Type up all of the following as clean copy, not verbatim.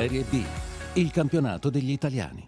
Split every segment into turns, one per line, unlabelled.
Serie B, il campionato degli italiani.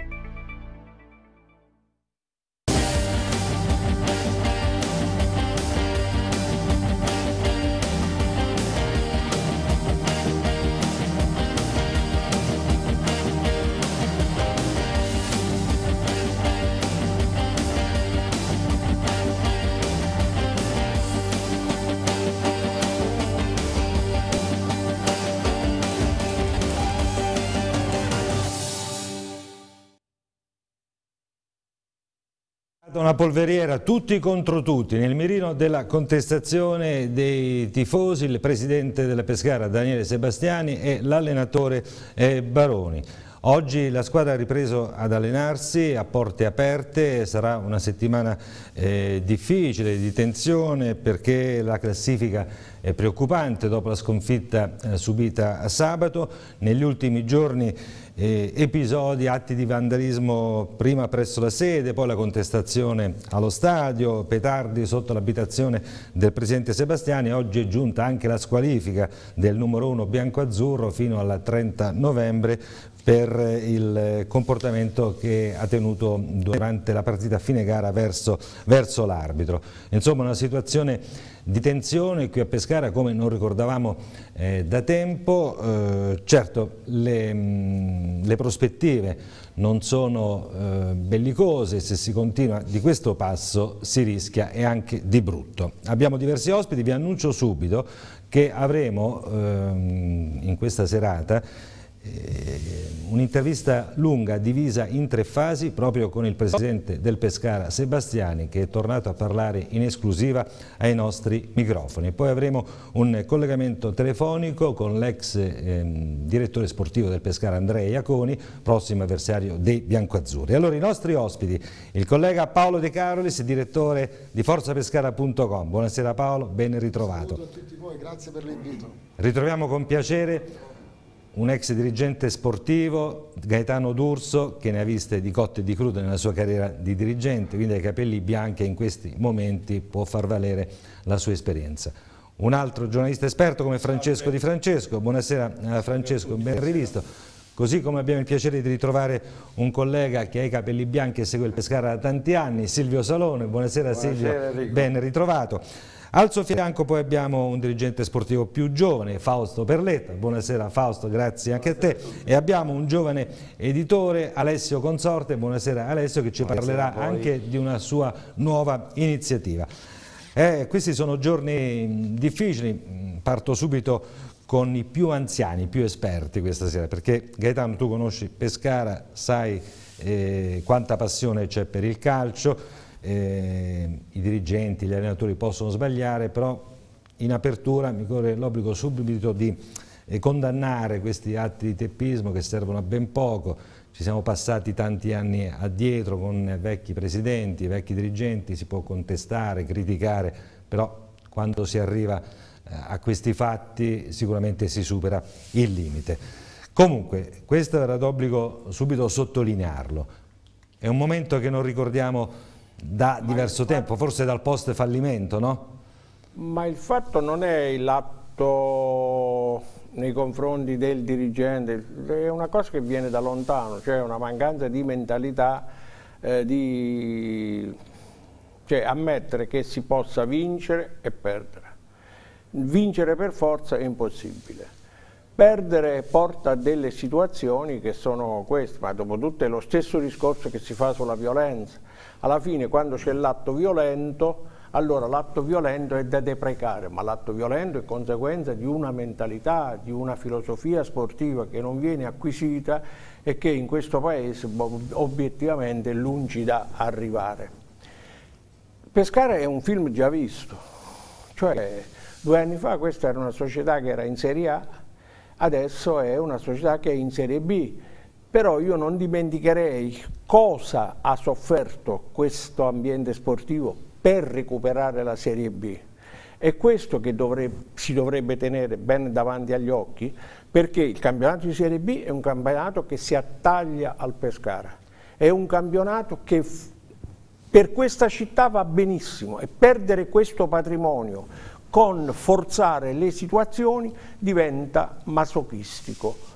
Una polveriera tutti contro tutti nel mirino della contestazione dei tifosi, il presidente della Pescara Daniele Sebastiani e l'allenatore Baroni. Oggi la squadra ha ripreso ad allenarsi a porte aperte, sarà una settimana difficile, di tensione, perché la classifica è preoccupante dopo la sconfitta subita a sabato. Negli ultimi giorni episodi, atti di vandalismo prima presso la sede, poi la contestazione allo stadio, petardi sotto l'abitazione del presidente Sebastiani. Oggi è giunta anche la squalifica del numero 1 bianco-azzurro fino al 30 novembre per il comportamento che ha tenuto durante la partita a fine gara verso l'arbitro. Insomma, una situazione di tensione qui a Pescara come non ricordavamo da tempo. Certo, le prospettive non sono bellicose, se si continua di questo passo si rischia e anche di brutto. Abbiamo diversi ospiti, vi annuncio subito che avremo in questa serata un'intervista lunga divisa in 3 fasi proprio con il presidente del Pescara Sebastiani, che è tornato a parlare in esclusiva ai nostri microfoni. Poi avremo un collegamento telefonico con l'ex direttore sportivo del Pescara Andrea Iaconi, prossimo avversario dei biancoazzurri. Allora i nostri ospiti, il collega Paolo De Carolis, direttore di forzapescara.com. Buonasera Paolo, ben ritrovato.
Saluto a tutti voi, grazie per l'invito.
Ritroviamo con piacere un ex dirigente sportivo, Gaetano D'Urso, che ne ha viste di cotte e di crude nella sua carriera di dirigente, quindi ha i capelli bianchi e in questi momenti può far valere la sua esperienza. Un altro giornalista esperto come Francesco Di Francesco. Buonasera Francesco, ben rivisto. Così come abbiamo il piacere di ritrovare un collega che ha i capelli bianchi e segue il Pescara da tanti anni, Silvio Salone. Buonasera Silvio,
Enrico.
Ben ritrovato. Al suo fianco poi abbiamo un dirigente sportivo più giovane, Fausto Perletta. Buonasera Fausto, grazie anche a te. E abbiamo un giovane editore, Alessio Consorte. Buonasera Alessio, che ci parlerà anche di una sua nuova iniziativa. Questi sono giorni difficili, parto subito con i più anziani, i più esperti questa sera, perché Gaetano, tu conosci Pescara, sai quanta passione c'è per il calcio. I dirigenti, gli allenatori possono sbagliare, però in apertura mi corre l'obbligo subito di condannare questi atti di teppismo che servono a ben poco. Ci siamo passati tanti anni addietro con vecchi presidenti, vecchi dirigenti, si può contestare, criticare, però quando si arriva a questi fatti sicuramente si supera il limite. Comunque, questo era d'obbligo subito sottolinearlo. È un momento che non ricordiamo da diverso tempo, forse dal post fallimento, no?
Ma il fatto non è l'atto nei confronti del dirigente, è una cosa che viene da lontano, cioè una mancanza di mentalità, cioè ammettere che si possa vincere e perdere. Vincere per forza è impossibile. Perdere porta a delle situazioni che sono queste, ma dopo tutto è lo stesso discorso che si fa sulla violenza. Alla fine, quando c'è l'atto violento, allora l'atto violento è da deprecare, ma l'atto violento è conseguenza di una mentalità, di una filosofia sportiva che non viene acquisita e che in questo paese obiettivamente è lungi da arrivare. Pescara è un film già visto, cioè 2 anni fa questa era una società che era in Serie A, adesso è una società che è in Serie B, però io non dimenticherei cosa ha sofferto questo ambiente sportivo per recuperare la Serie B. È questo che si dovrebbe tenere ben davanti agli occhi, perché il campionato di Serie B è un campionato che si attaglia al Pescara, è un campionato che per questa città va benissimo e perdere questo patrimonio con forzare le situazioni diventa masochistico.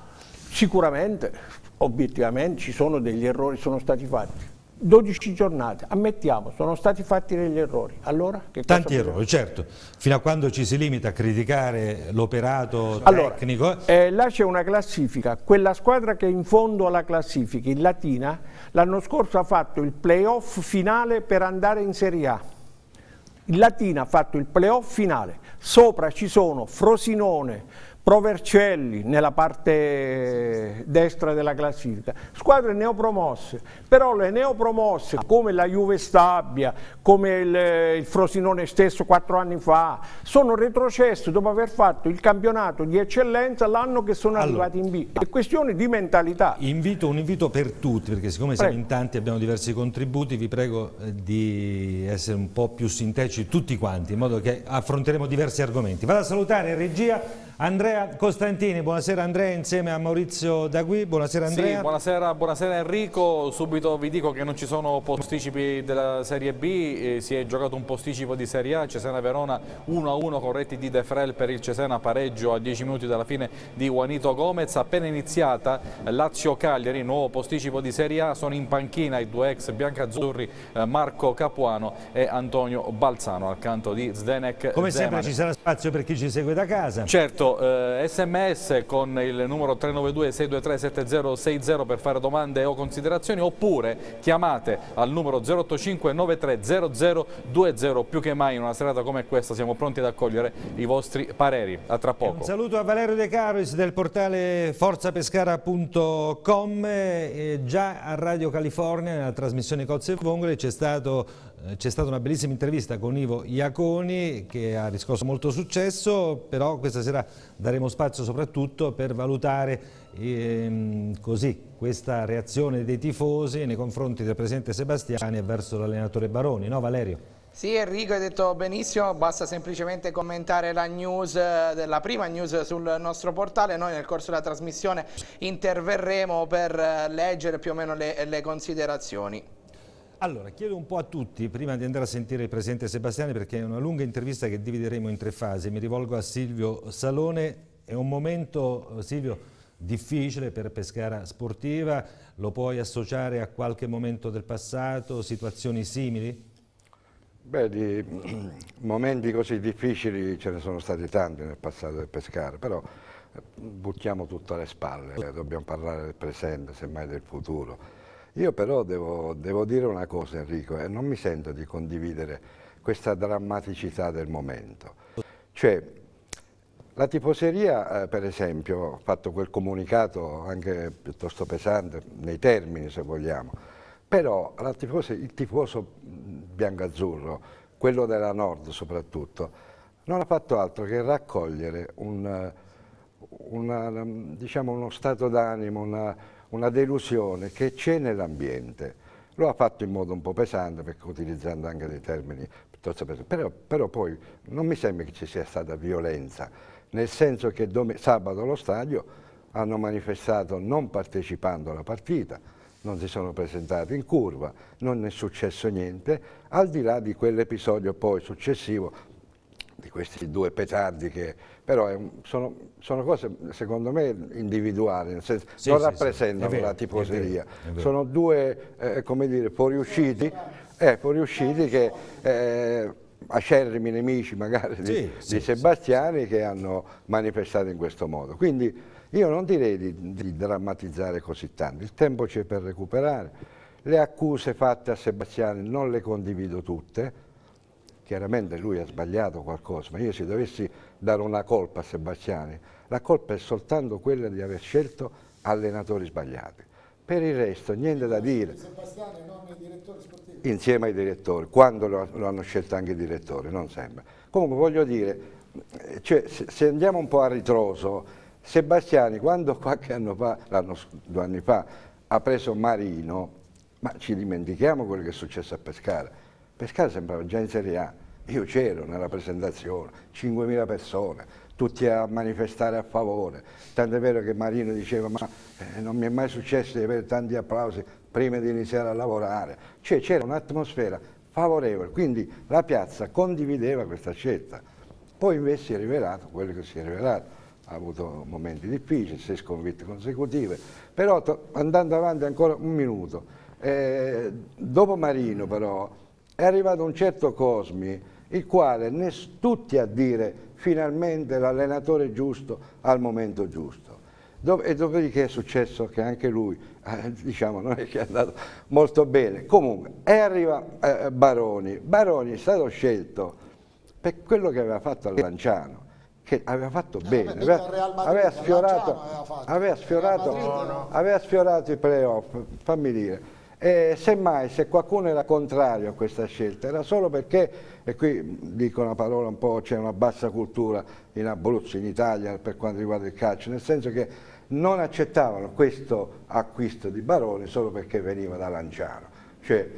Sicuramente, obiettivamente, ci sono degli errori, sono stati fatti. 12 giornate, ammettiamo, sono stati fatti degli errori. Allora, che cosa
Tanti errori, certo. Fino a quando ci si limita a criticare l'operato tecnico.
Là c'è una classifica. Quella squadra che è in fondo alla classifica, il Latina, l'anno scorso ha fatto il playoff finale per andare in Serie A. Il Latina ha fatto il playoff finale. Sopra ci sono Frosinone, Pro Vercelli nella parte destra della classifica, squadre neopromosse, però le neopromosse come la Juve Stabia, come il Frosinone stesso 4 anni fa, sono retrocesse dopo aver fatto il campionato di eccellenza l'anno che sono arrivati in B. È questione di mentalità.
Un invito per tutti, perché siccome siamo in tanti, abbiamo diversi contributi, vi prego di essere un po' più sintetici tutti quanti, in modo che affronteremo diversi argomenti. Vado a salutare in regia Andrea Costantini. Buonasera Andrea, insieme a Maurizio Dagui. Buonasera Andrea.
Sì, buonasera Enrico. Subito vi dico che non ci sono posticipi della Serie B, si è giocato un posticipo di Serie A, Cesena Verona 1-1 con reti di De Frel per il Cesena, pareggio a 10 minuti dalla fine di Juanito Gomez. Appena iniziata Lazio Cagliari, nuovo posticipo di Serie A, sono in panchina i due ex biancazzurri Marco Capuano e Antonio Balzano al canto di Zdenek
Come
Zeman.
sempre ci sarà spazio per chi ci segue da casa.
Certo, sms con il numero 392 623 7060 per fare domande o considerazioni, oppure chiamate al numero 085 93 0020. Più che mai in una serata come questa siamo pronti ad accogliere i vostri pareri. A tra poco.
Un saluto a Valerio De Carolis del portale forzapescara.com. Già a Radio California nella trasmissione Cozze e Vongole c'è stata una bellissima intervista con Ivo Iaconi che ha riscosso molto successo, però questa sera daremo spazio soprattutto per valutare così questa reazione dei tifosi nei confronti del presidente Sebastiani e verso l'allenatore Baroni, no Valerio?
Sì Enrico, hai detto benissimo, basta semplicemente commentare la news, la prima news sul nostro portale. Noi nel corso della trasmissione interverremo per leggere più o meno le considerazioni.
Allora, chiedo un po' a tutti, prima di andare a sentire il presidente Sebastiani, perché è una lunga intervista che divideremo in 3 fasi, mi rivolgo a Silvio Salone. È un momento, Silvio, difficile per Pescara Sportiva, lo puoi associare a qualche momento del passato, situazioni simili?
Beh, di momenti così difficili ce ne sono stati tanti nel passato del Pescara, però buttiamo tutto alle spalle, dobbiamo parlare del presente, semmai del futuro. Io però devo dire una cosa Enrico, non mi sento di condividere questa drammaticità del momento. Cioè, la tifoseria per esempio ha fatto quel comunicato anche piuttosto pesante, nei termini se vogliamo, però il tifoso biancazzurro, quello della Nord soprattutto, non ha fatto altro che raccogliere diciamo uno stato d'animo, una delusione che c'è nell'ambiente. Lo ha fatto in modo un po' pesante, perché utilizzando anche dei termini piuttosto pesanti, però poi non mi sembra che ci sia stata violenza, nel senso che sabato allo stadio hanno manifestato non partecipando alla partita, non si sono presentati in curva, non è successo niente, al di là di quell'episodio poi successivo di questi 2 petardi che però sono cose secondo me individuali, nel senso non rappresentano la tifoseria, sono 2 come dire, fuoriusciti che acerrimi nemici magari di Sebastiani che hanno manifestato in questo modo. Quindi io non direi di drammatizzare così tanto, il tempo c'è per recuperare, le accuse fatte a Sebastiani non le condivido tutte. Chiaramente lui ha sbagliato qualcosa, ma io se dovessi dare una colpa a Sebastiani, la colpa è soltanto quella di aver scelto allenatori sbagliati. Per il resto niente da dire.
Sebastiani, non i direttori sportivi.
Insieme ai direttori, quando lo hanno scelto anche i direttori, non sembra. Comunque voglio dire, cioè, se andiamo un po' a ritroso, Sebastiani quando qualche anno fa, 2 anni fa, ha preso Marino, ma ci dimentichiamo quello che è successo a Pescara. Pescara sembrava già in Serie A, io c'ero nella presentazione, 5.000 persone, tutti a manifestare a favore, tanto è vero che Marino diceva ma non mi è mai successo di avere tanti applausi prima di iniziare a lavorare, cioè c'era un'atmosfera favorevole, quindi la piazza condivideva questa scelta, poi invece si è rivelato quello che si è rivelato, ha avuto momenti difficili, 6 sconfitte consecutive, però andando avanti ancora un minuto, dopo Marino però è arrivato un certo Cosmi, il quale tutti a dire finalmente l'allenatore giusto al momento giusto. E dopodiché è successo che anche lui, diciamo, non è che è andato molto bene. Comunque, e arriva Baroni. Baroni è stato scelto per quello che aveva fatto a Lanciano, che aveva fatto bene, aveva sfiorato i playoff, fammi dire. E semmai, se qualcuno era contrario a questa scelta, era solo perché, e qui dico una parola un po', c'è una bassa cultura in Abruzzo, in Italia, per quanto riguarda il calcio, nel senso che non accettavano questo acquisto di Baroni solo perché veniva da Lanciano, cioè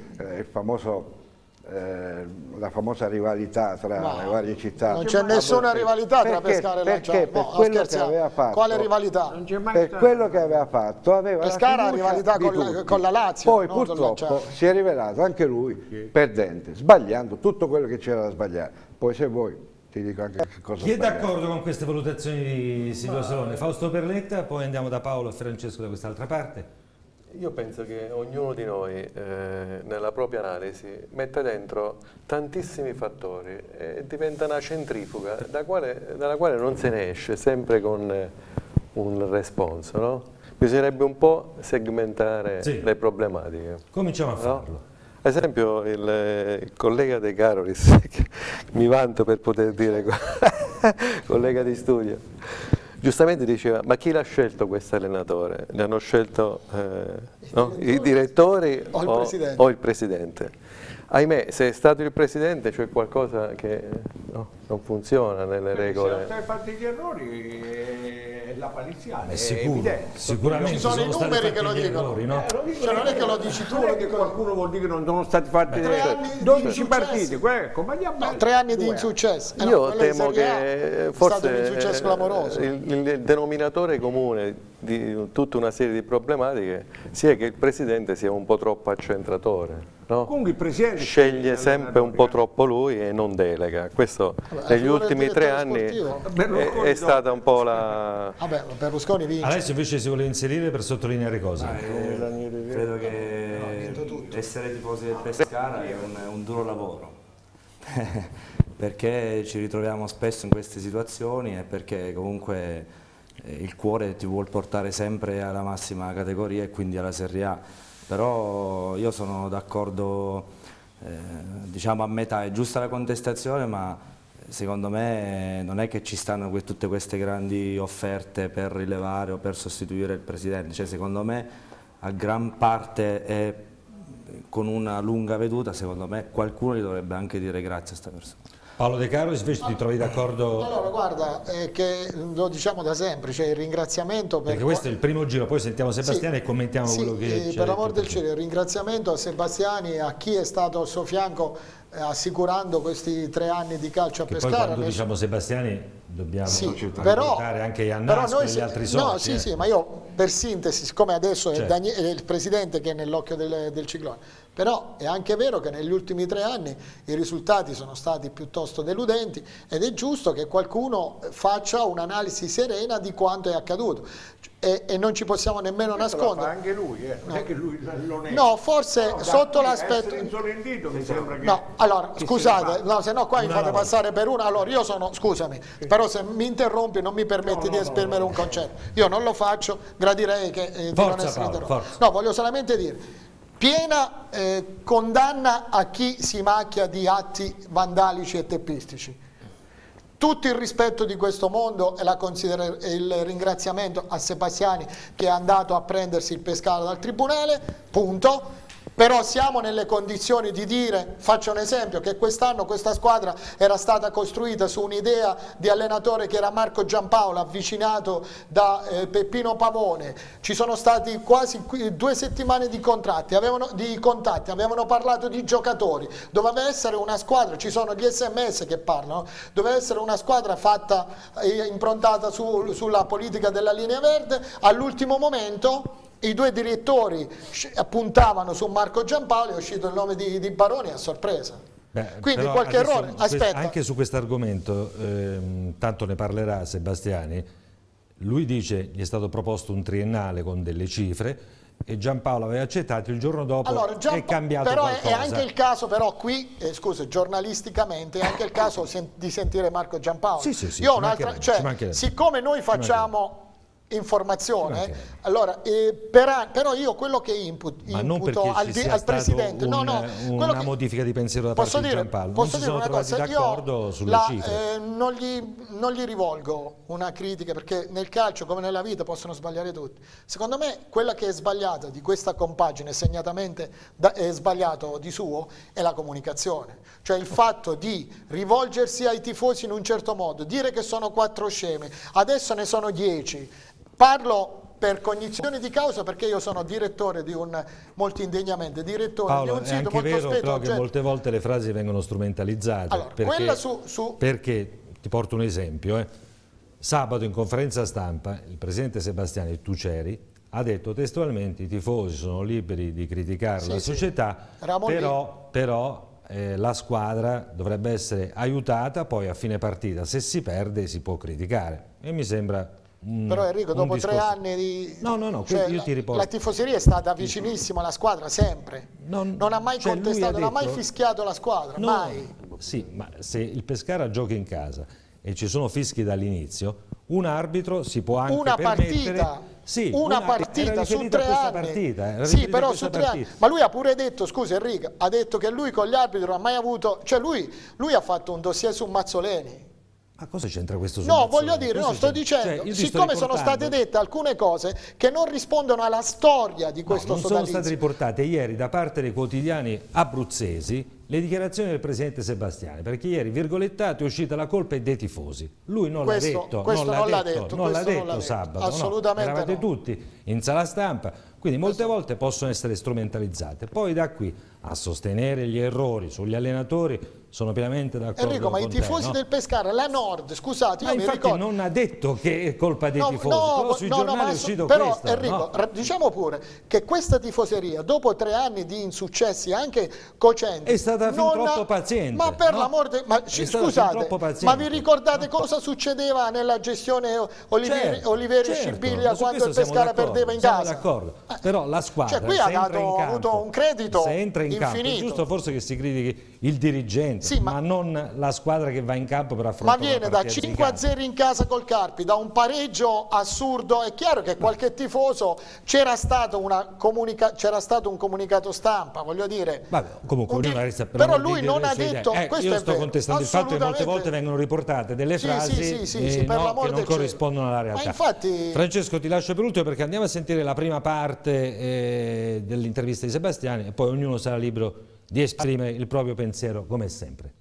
la famosa rivalità tra le varie città.
Non c'è nessuna rivalità tra Pescara e Lanciano.
Perché per quello che aveva fatto,
quale rivalità?
Per quello che aveva fatto aveva
Pescara ha
la
rivalità con la Lazio.
Poi purtroppo si è rivelato anche lui perdente, sbagliando tutto quello che c'era da sbagliare. Poi se vuoi ti dico anche che cosa.
Chi è d'accordo con queste valutazioni di Silvio Salone? Fausto Perletta, poi andiamo da Paolo e Francesco da quest'altra parte.
Io penso che ognuno di noi nella propria analisi metta dentro tantissimi fattori e diventa una centrifuga dalla quale non se ne esce, sempre con un responso, no? Bisognerebbe un po' segmentare le problematiche.
Cominciamo a farlo.
No? Ad esempio il collega De Carolis, che mi vanto per poter dire collega di studio, giustamente diceva, ma chi l'ha scelto questo allenatore? Ne hanno scelto i direttori o il presidente? Ahimè, se è stato il presidente c'è qualcosa che non funziona nelle regole.
Se fatti gli errori è la paliziale, è
evidente. Sicuramente
ci sono i numeri che lo dicono.
Errori, no?
Cioè non è che lo dici tu, lo dico
qualcuno vuol dire che non sono stati fatti 12 partite, ecco, ma
3 anni di insuccesso.
Io temo che forse
un insuccesso clamoroso.
Il denominatore comune di tutta una serie di problematiche sia che il presidente sia un po' troppo accentratore. No?
Comunque il presidente
sceglie sempre un po' troppo lui e non delega. Questo negli ultimi 3 anni è stata un po' la...
Vabbè, Berlusconi vince.
Adesso invece si vuole inserire per sottolineare cosa?
Credo che essere tifosi del Pescara è un duro lavoro perché ci ritroviamo spesso in queste situazioni e perché comunque il cuore ti vuol portare sempre alla massima categoria e quindi alla Serie A. Però io sono d'accordo, diciamo a metà, è giusta la contestazione, ma secondo me non è che ci stanno tutte queste grandi offerte per rilevare o per sostituire il presidente, cioè secondo me a gran parte è con una lunga veduta, secondo me qualcuno gli dovrebbe anche dire grazie a questa persona.
Paolo De Carolis, invece ti trovi d'accordo?
Allora guarda, che lo diciamo da sempre, c'è il ringraziamento
perché questo è il primo giro, poi sentiamo Sebastiani e commentiamo quello che c'è.
Per l'amor del cielo, il ringraziamento a Sebastiani e a chi è stato al suo fianco assicurando questi 3 anni di calcio a Pescara.
Poi quando diciamo Sebastiani dobbiamo
però
anche Iannasco e gli altri soci.
No, sì, ma io per sintesi, siccome adesso è il presidente che è nell'occhio del ciclone, però è anche vero che negli ultimi 3 anni i risultati sono stati piuttosto deludenti ed è giusto che qualcuno faccia un'analisi serena di quanto è accaduto e non ci possiamo nemmeno nascondere.
Lo fa anche lui, non è che lui non è.
No, forse sotto l'aspetto.
Mi sembra che.
No, allora scusate, no, se no qua mi fate passare per una. Allora io sono, scusami, però se mi interrompi non mi permetti di esprimere un concetto. Io non lo faccio, gradirei che di non essere interrotto. No, voglio solamente dire. Piena condanna a chi si macchia di atti vandalici e teppistici. Tutto il rispetto di questo mondo e il ringraziamento a Sebastiani che è andato a prendersi il Pescara dal tribunale, punto. Però siamo nelle condizioni di dire, faccio un esempio, che quest'anno questa squadra era stata costruita su un'idea di allenatore che era Marco Giampaolo, avvicinato da Peppino Pavone. Ci sono stati quasi 2 settimane di contatti, avevano parlato di giocatori, doveva essere una squadra, ci sono gli SMS che parlano, doveva essere una squadra fatta, improntata sulla politica della linea verde. All'ultimo momento i 2 direttori puntavano su Marco Giampaolo, è uscito il nome di Baroni a sorpresa. Quindi qualche errore, aspetta.
Anche su questo argomento, tanto ne parlerà Sebastiani, lui dice gli è stato proposto un triennale con delle cifre e Giampaolo aveva accettato, il giorno dopo è cambiato
però
qualcosa.
È anche il caso, però qui, scusa, giornalisticamente è anche il caso di sentire Marco Giampaolo.
Sì,
io ho un'altra, siccome noi facciamo informazione, allora, però io quello che imputo al Presidente,
una modifica di pensiero da parte di Giampaolo,
posso dire una cosa,
d'accordo sulle cifre.
Non gli rivolgo una critica, perché nel calcio come nella vita possono sbagliare tutti. Secondo me quella che è sbagliata di questa compagine, segnatamente è sbagliato di suo, è la comunicazione, cioè il fatto di rivolgersi ai tifosi in un certo modo, dire che sono 4 scemi, adesso ne sono 10. Parlo per cognizione di causa, perché io sono direttore di un, molto indegnamente, direttore
Paolo,
di un sito molto
spesso. È anche vero però che
cioè,
molte volte le frasi vengono strumentalizzate.
Allora,
perché, ti porto un esempio, sabato in conferenza stampa il presidente Sebastiani, tu c'eri, ha detto testualmente: i tifosi sono liberi di criticare la società, però la squadra dovrebbe essere aiutata, poi a fine partita se si perde si può criticare, e mi sembra
però Enrico, dopo 3 anni di...
io ti riporto.
La tifoseria è stata vicinissima alla squadra, sempre. Non ha mai contestato, non ha mai fischiato la squadra, mai.
Sì, ma se il Pescara gioca in casa e ci sono fischi dall'inizio, un arbitro si può anche permettere...
Una partita su 3 anni. Sì, però su 3 anni. Ma lui ha pure detto, scusa Enrico, ha detto che lui con gli arbitri non ha mai avuto... Cioè lui ha fatto un dossier su Mazzoleni.
Ma cosa c'entra questo?
No, voglio dire, sto dicendo, siccome sono state dette alcune cose che non rispondono alla storia di questo sodalizio.
Non sono state riportate ieri da parte dei quotidiani abruzzesi le dichiarazioni del presidente Sebastiani, perché ieri, virgolettato, è uscita la colpa è dei tifosi. Lui non l'ha detto, non l'ha detto sabato,
assolutamente
eravate tutti in sala stampa, quindi molte volte possono essere strumentalizzate. Poi da qui a sostenere gli errori sugli allenatori sono pienamente d'accordo.
Enrico, ma i tifosi del Pescara, la Nord, scusate, io mi ricordo...
non ha detto che è colpa dei tifosi, però sui giornali è uscito questo.
Però Enrico, diciamo pure che questa tifoseria, dopo 3 anni di insuccessi anche cocenti,
è stata fin troppo paziente.
Ma per l'amor scusate, ma vi ricordate cosa succedeva nella gestione Oliveri e Scibiglia quando il Pescara perdeva in casa?
D'accordo, però la squadra,
cioè qui ha avuto un credito infinito.
È giusto forse che si critichi il dirigente, ma non la squadra che va in campo per affrontare.
Ma viene da 5-0 in casa col Carpi, da un pareggio assurdo. È chiaro che qualche tifoso c'era stato un comunicato stampa, voglio dire.
Vabbè, comunque
però lui non ha detto
io sto contestando il fatto che molte volte vengono riportate delle frasi che non corrispondono alla realtà.
Ma infatti...
Francesco, ti lascio per ultimo perché andiamo a sentire la prima parte dell'intervista di Sebastiani e poi ognuno sarà libero di esprimere il proprio pensiero come sempre.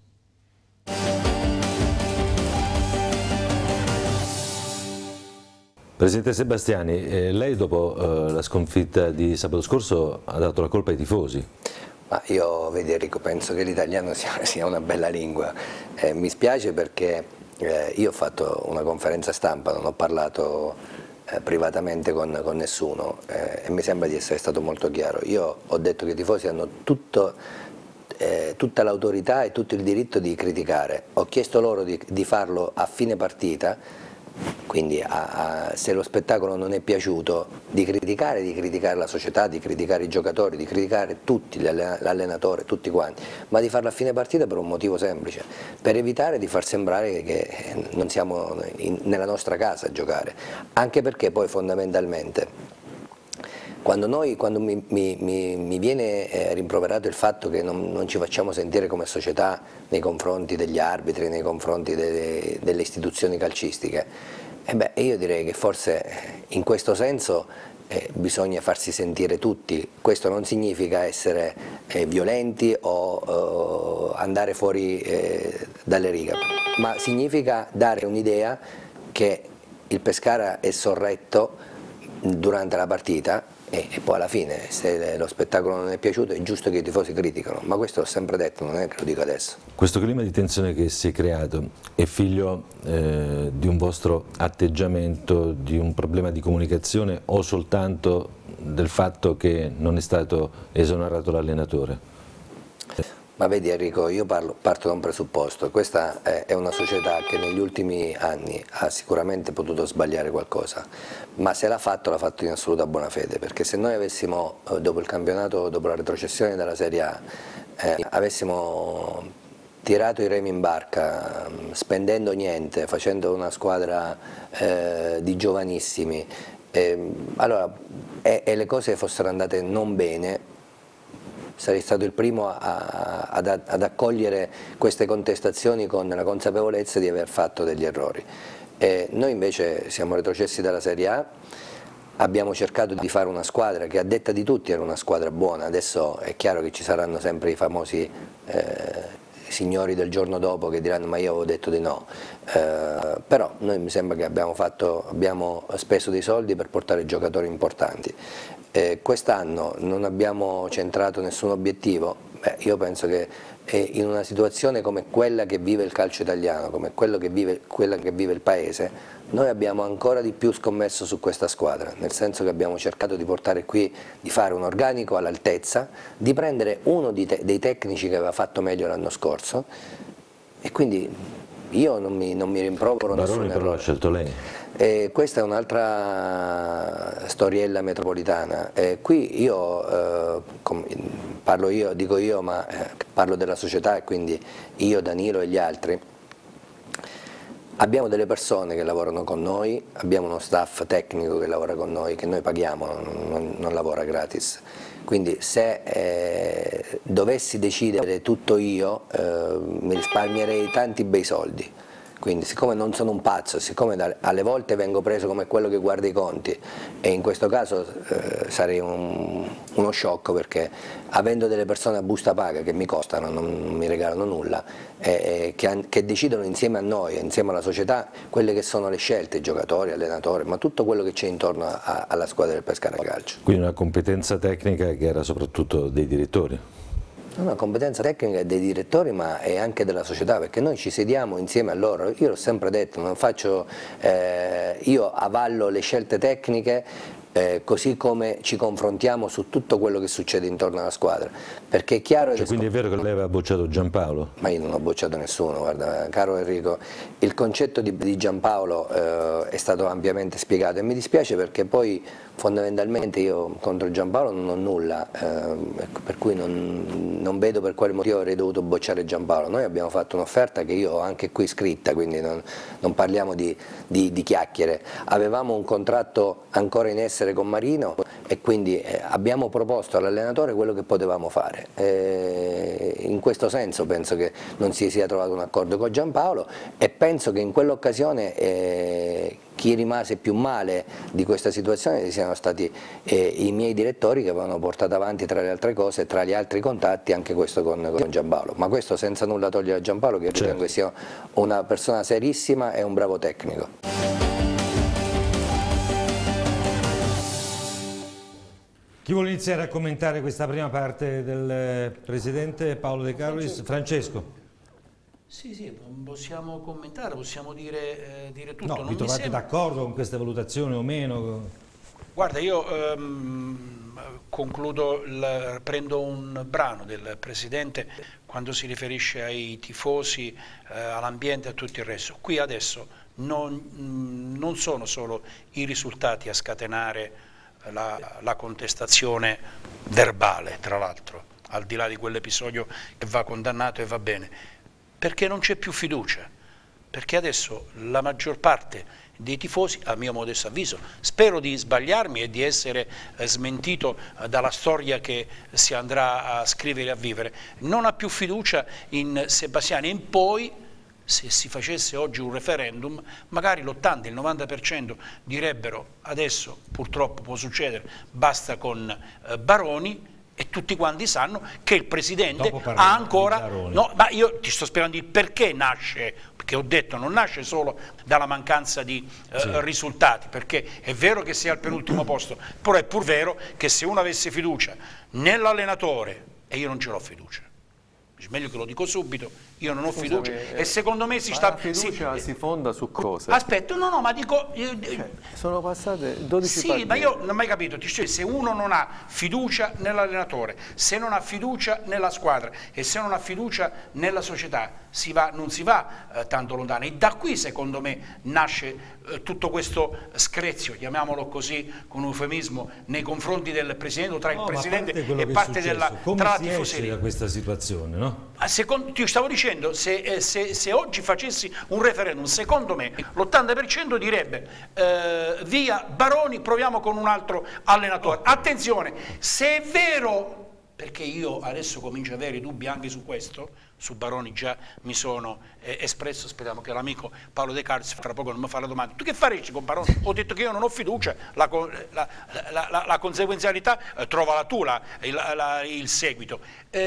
Presidente Sebastiani, lei dopo la sconfitta di sabato scorso ha dato la colpa ai tifosi.
Ma io, vedi Enrico, penso che l'italiano sia una bella lingua. Mi spiace perché io ho fatto una conferenza stampa, non ho parlato privatamente con nessuno e mi sembra di essere stato molto chiaro. Io ho detto che i tifosi hanno tutta l'autorità e tutto il diritto di criticare. Ho chiesto loro di farlo a fine partita, quindi se lo spettacolo non è piaciuto, di criticare la società, di criticare i giocatori, di criticare tutti, l'allenatore, tutti quanti, ma di farlo a fine partita per un motivo semplice, per evitare di far sembrare che non siamo nella nostra casa a giocare, anche perché poi fondamentalmente quando mi viene rimproverato il fatto che non ci facciamo sentire come società nei confronti degli arbitri, nei confronti delle istituzioni calcistiche, io direi che forse in questo senso bisogna farsi sentire tutti. Questo non significa essere violenti o andare fuori dalle righe, ma significa dare un'idea che il Pescara è sorretto durante la partita e poi alla fine, se lo spettacolo non è piaciuto, è giusto che i tifosi criticano, ma questo l'ho sempre detto, non è che lo dico adesso.
Questo clima di tensione che si è creato è figlio di un vostro atteggiamento, di un problema di comunicazione o soltanto del fatto che non è stato esonerato l'allenatore?
Ma vedi Enrico, io parto da un presupposto, questa è una società che negli ultimi anni ha sicuramente potuto sbagliare qualcosa, ma se l'ha fatto in assoluta buona fede, perché se noi avessimo, dopo il campionato, dopo la retrocessione dalla Serie A, avessimo tirato i remi in barca, spendendo niente, facendo una squadra di giovanissimi, allora, e le cose fossero andate non bene, sarei stato il primo ad accogliere queste contestazioni con la consapevolezza di aver fatto degli errori. Noi invece siamo retrocessi dalla Serie A, abbiamo cercato di fare una squadra che a detta di tutti era una squadra buona, adesso è chiaro che ci saranno sempre i famosi signori del giorno dopo che diranno ma io avevo detto di no, però noi mi sembra che abbiamo speso dei soldi per portare giocatori importanti. Quest'anno non abbiamo centrato nessun obiettivo, io penso che in una situazione come quella che vive il calcio italiano, come quella che vive il paese, noi abbiamo ancora di più scommesso su questa squadra, nel senso che abbiamo cercato di portare qui, di fare un organico all'altezza, di prendere uno dei tecnici che aveva fatto meglio l'anno scorso, e quindi io non mi rimprovero nessun errore.
Però l'ha scelto lei.
Questa è un'altra storiella metropolitana. Qui io, dico io, ma parlo della società, e quindi io, Danilo e gli altri. Abbiamo delle persone che lavorano con noi, abbiamo uno staff tecnico che lavora con noi, che noi paghiamo, non lavora gratis. Quindi se dovessi decidere tutto io, mi risparmierei tanti bei soldi. Quindi siccome non sono un pazzo, siccome alle volte vengo preso come quello che guarda i conti, e in questo caso sarei uno sciocco, perché avendo delle persone a busta paga che mi costano, non mi regalano nulla, che decidono insieme a noi, insieme alla società, quelle che sono le scelte, i giocatori, allenatori, ma tutto quello che c'è intorno alla squadra del Pescara Calcio.
Quindi una competenza tecnica che era soprattutto dei direttori?
Una competenza tecnica dei direttori, ma è anche della società, perché noi ci sediamo insieme a loro. Io l'ho sempre detto, io avallo le scelte tecniche, così come ci confrontiamo su tutto quello che succede intorno alla squadra, perché è chiaro che...
Quindi è vero che lei aveva bocciato Giampaolo?
Ma io non ho bocciato nessuno, guarda, caro Enrico, il concetto di Giampaolo è stato ampiamente spiegato, e mi dispiace perché poi fondamentalmente io contro Giampaolo non ho nulla, per cui non vedo per quale motivo avrei dovuto bocciare Giampaolo. Noi abbiamo fatto un'offerta che io ho anche qui scritta, quindi non parliamo di chiacchiere. Avevamo un contratto ancora in essere con Marino, e quindi abbiamo proposto all'allenatore quello che potevamo fare. In questo senso penso che non si sia trovato un accordo con Giampaolo, e penso che in quell'occasione chi rimase più male di questa situazione siano stati i miei direttori, che avevano portato avanti, tra le altre cose, tra gli altri contatti, anche questo con Giampaolo. Ma questo senza nulla togliere a Giampaolo, che ritengo che sia una persona serissima e un bravo tecnico.
Chi vuole iniziare a commentare questa prima parte del Presidente Paolo De Carolis? Francesco.
Sì, possiamo commentare, possiamo dire tutto.
No, vi trovate d'accordo con queste valutazioni o meno?
Guarda, io concludo, prendo un brano del Presidente quando si riferisce ai tifosi, all'ambiente e a tutto il resto. Qui adesso non sono solo i risultati a scatenare la contestazione verbale, tra l'altro, al di là di quell'episodio che va condannato e va bene, perché non c'è più fiducia, perché adesso la maggior parte dei tifosi, a mio modesto avviso, spero di sbagliarmi e di essere smentito dalla storia che si andrà a scrivere e a vivere, non ha più fiducia in Sebastiani, e poi se si facesse oggi un referendum, magari l'80, il 90% direbbero adesso purtroppo può succedere, basta con Baroni, e tutti quanti sanno che il Presidente ha ancora... No, ma io ti sto spiegando il perché nasce, perché ho detto non nasce solo dalla mancanza di risultati, perché è vero che sia al penultimo posto, però è pur vero che se uno avesse fiducia nell'allenatore, e io non ce l'ho fiducia, meglio che lo dico subito, io non ho fiducia e secondo me si sta...
La fiducia si fonda su cosa?
Aspetta, no, ma dico...
sono passate 12 partite.
Sì, ma io non ho mai capito, se uno non ha fiducia nell'allenatore, se non ha fiducia nella squadra e se non ha fiducia nella società, non si va tanto lontano. E da qui secondo me nasce tutto questo screzio, chiamiamolo così con un eufemismo, nei confronti del Presidente o tra il Presidente e parte della
tifoseria. Da questa situazione, no?
Ti stavo dicendo, se oggi facessi un referendum, secondo me l'80% direbbe via Baroni, proviamo con un altro allenatore. Attenzione, se è vero, perché io adesso comincio ad avere dubbi anche su questo, su Baroni già mi sono espresso, speriamo che l'amico Paolo De Carlos fra poco non mi fa la domanda, tu che faresti con Baroni? Ho detto che io non ho fiducia, la conseguenzialità trovala tu il seguito.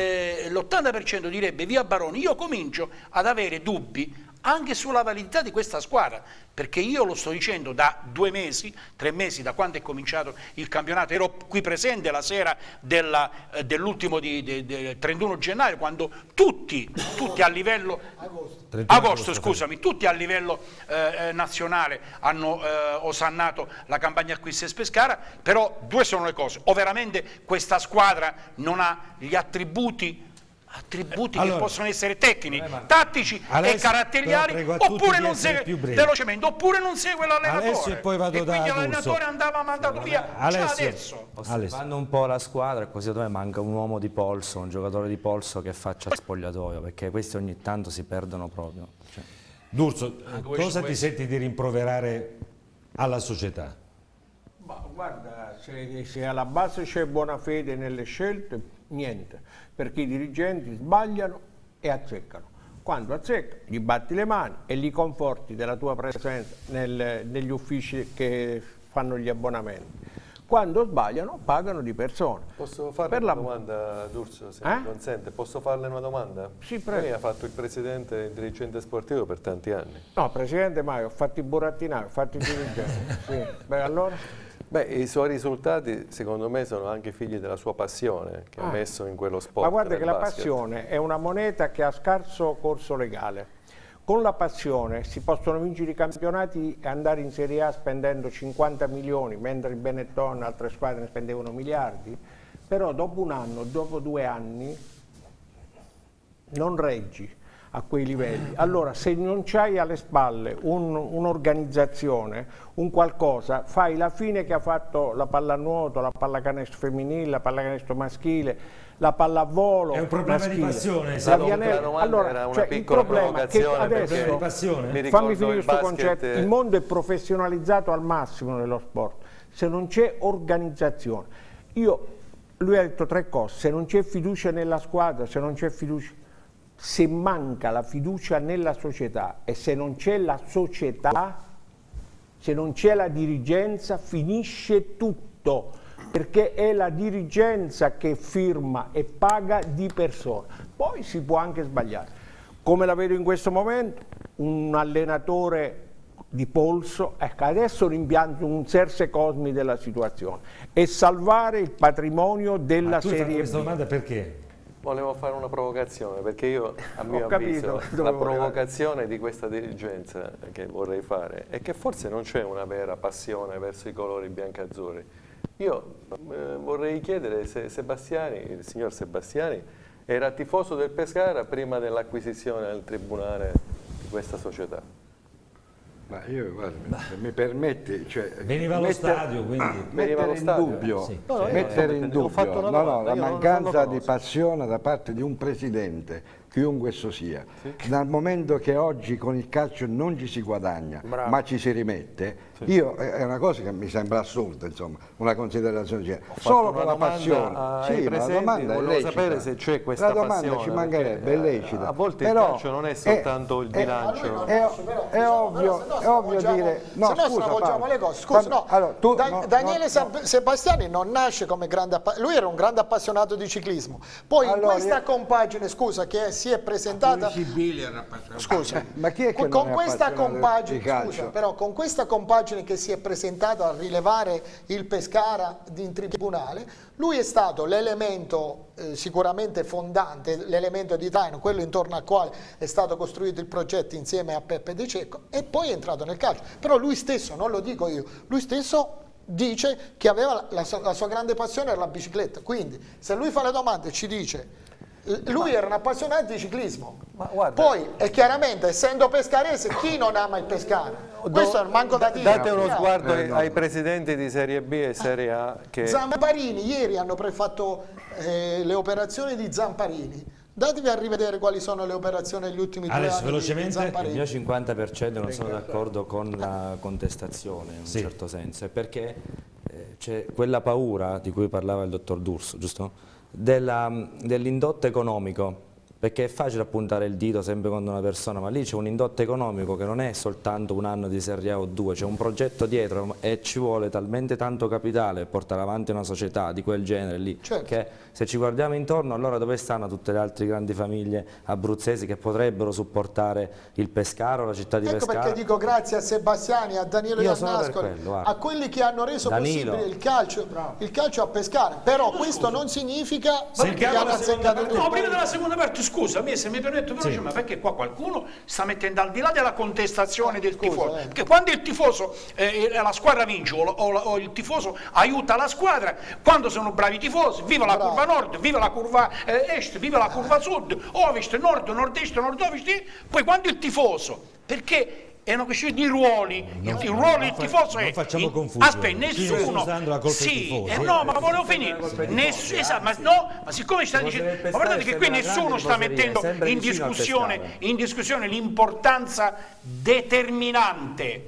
L'80% direbbe via Baroni, io comincio ad avere dubbi anche sulla validità di questa squadra, perché io lo sto dicendo da 2 mesi, 3 mesi, da quando è cominciato il campionato, ero qui presente la sera dell'ultimo del 31 gennaio, quando tutti a livello agosto, scusami, tutti a livello nazionale hanno osannato la campagna acquisti e Pescara, però 2 sono le cose: o veramente questa squadra non ha gli attributi che possono essere tecnici, tattici e caratteriali, oppure non segue velocemente, oppure non segue l'allenatore,
e poi vado
e quindi l'allenatore andava mandato via già adesso.
Osservando un po' la squadra, così secondo me manca un uomo di polso, un giocatore di polso che faccia spogliatoio, perché questi ogni tanto si perdono proprio.
D'Urso, cosa ti senti di rimproverare alla società?
Ma guarda, se alla base c'è buona fede nelle scelte, niente, perché i dirigenti sbagliano e azzeccano. Quando azzeccano gli batti le mani e li conforti della tua presenza negli uffici che fanno gli abbonamenti. Quando sbagliano pagano di persona.
Posso farle una domanda, D'Urso, se mi consente? Posso farle una domanda?
Sì, prego.
Lei ha fatto il presidente e il dirigente sportivo per tanti anni.
No, presidente mai, ho fatto i burattinari, ho fatto i dirigenti. Sì. Beh, allora?
Beh, i suoi risultati secondo me sono anche figli della sua passione che ha messo in quello sport.
Ma guarda che la
basket.
passione è una moneta che ha scarso corso legale. Con la passione si possono vincere i campionati e andare in Serie A spendendo 50 milioni, mentre il Benetton e altre squadre ne spendevano miliardi, però dopo un anno, dopo 2 anni non reggi a quei livelli. Allora, se non c'hai alle spalle un'organizzazione, un qualcosa, fai la fine che ha fatto la pallanuoto, la pallacanestro femminile, la pallacanestro maschile, la pallavolo.
È un problema
maschile,
di passione.
Allora, era una piccola provocazione,
adesso, fammi finire questo concetto, il mondo è professionalizzato al massimo nello sport, se non c'è organizzazione. Lui ha detto 3 cose: se non c'è fiducia nella squadra, se non c'è fiducia, se manca la fiducia nella società e se non c'è la società, se non c'è la dirigenza, finisce tutto, perché è la dirigenza che firma e paga di persona. Poi si può anche sbagliare. Come la vedo in questo momento, un allenatore di polso, ecco, adesso rimpianto un Serse Cosmi della situazione e salvare il patrimonio della Serie B.
Questa domanda perché?
Volevo fare una provocazione, perché io, a mio avviso, la provocazione di questa dirigenza che vorrei fare è che forse non c'è una vera passione verso i colori biancazzurri. Io vorrei chiedere se il signor Sebastiani era tifoso del Pescara prima dell'acquisizione al tribunale di questa società.
Ma io, guarda, se mi permetti, cioè,
veniva allo stadio, quindi
mettere in dubbio, la mancanza di passione da parte di un presidente, chiunque esso sia, dal momento che oggi con il calcio non ci si guadagna, ma ci si rimette, è una cosa che mi sembra assurda, insomma, una considerazione genere. Solo con la passione.
Sì, ma la domanda è lecita. Sapere se c'è questa
passione. La domanda ci mancherebbe, è lecita.
A volte il calcio non è soltanto il bilancio.
È ovvio dire...
No, se no stravolgiamo le cose. Scusa, no. Allora, Daniele Sebastiani non nasce come grande appassionato, lui era un grande appassionato di ciclismo. Poi in questa compagine, scusa, che si è presentata... Scusa,
ma chi è che
con questa compagine, scusa, però con questa compagine che si è presentata a rilevare il Pescara in tribunale, lui è stato l'elemento sicuramente fondante, l'elemento di traino, quello intorno al quale è stato costruito il progetto insieme a Peppe De Cecco, e poi è entrato nel calcio. Però lui stesso, non lo dico io, lui stesso dice che aveva la sua grande passione era la bicicletta, quindi se lui fa le domande e ci dice lui era un appassionato di ciclismo, poi e chiaramente essendo pescarese chi non ama il pescare? Questo è il manco da dire.
Date uno sguardo ai presidenti di Serie B e Serie A che...
Zamparini, ieri hanno prefatto le operazioni di Zamparini. Datevi a rivedere quali sono le operazioni degli ultimi 2 anni.
Velocemente.
Il mio 50% non sono d'accordo con la contestazione in un certo senso, perché c'è quella paura di cui parlava il dottor D'Urso, giusto? Dell'indotto economico, perché è facile appuntare il dito sempre contro una persona, ma lì c'è un indotto economico che non è soltanto un anno di Serie A o 2, c'è un progetto dietro e ci vuole talmente tanto capitale per portare avanti una società di quel genere lì, che se ci guardiamo intorno, allora dove stanno tutte le altre grandi famiglie abruzzesi che potrebbero supportare il Pescara o la città di Pescara?
Ecco perché dico grazie a Sebastiani, a Danilo Iannascoli, a quelli che hanno reso possibile il calcio a Pescara, però questo non significa che hanno azzeccato tutto.
No, prima della seconda parte, scusa, se mi permetto veloce, ma perché qua qualcuno sta mettendo al di là della contestazione del tifoso, perché quando il tifoso la squadra vince o il tifoso aiuta la squadra, quando sono bravi i tifosi, viva la curva nord, viva la curva est, viva la curva sud, ovest, nord, nord-est, nord-ovest, poi quando il tifoso, perché è una questione di ruoli, il ruolo del tifoso è...
Non facciamo confusione.
Aspetta, nessuno...
La colpa
sì, no, ma volevo finire. Esatto, ma siccome sta dicendo... Ma guardate che qui nessuno sta mettendo in discussione l'importanza determinante.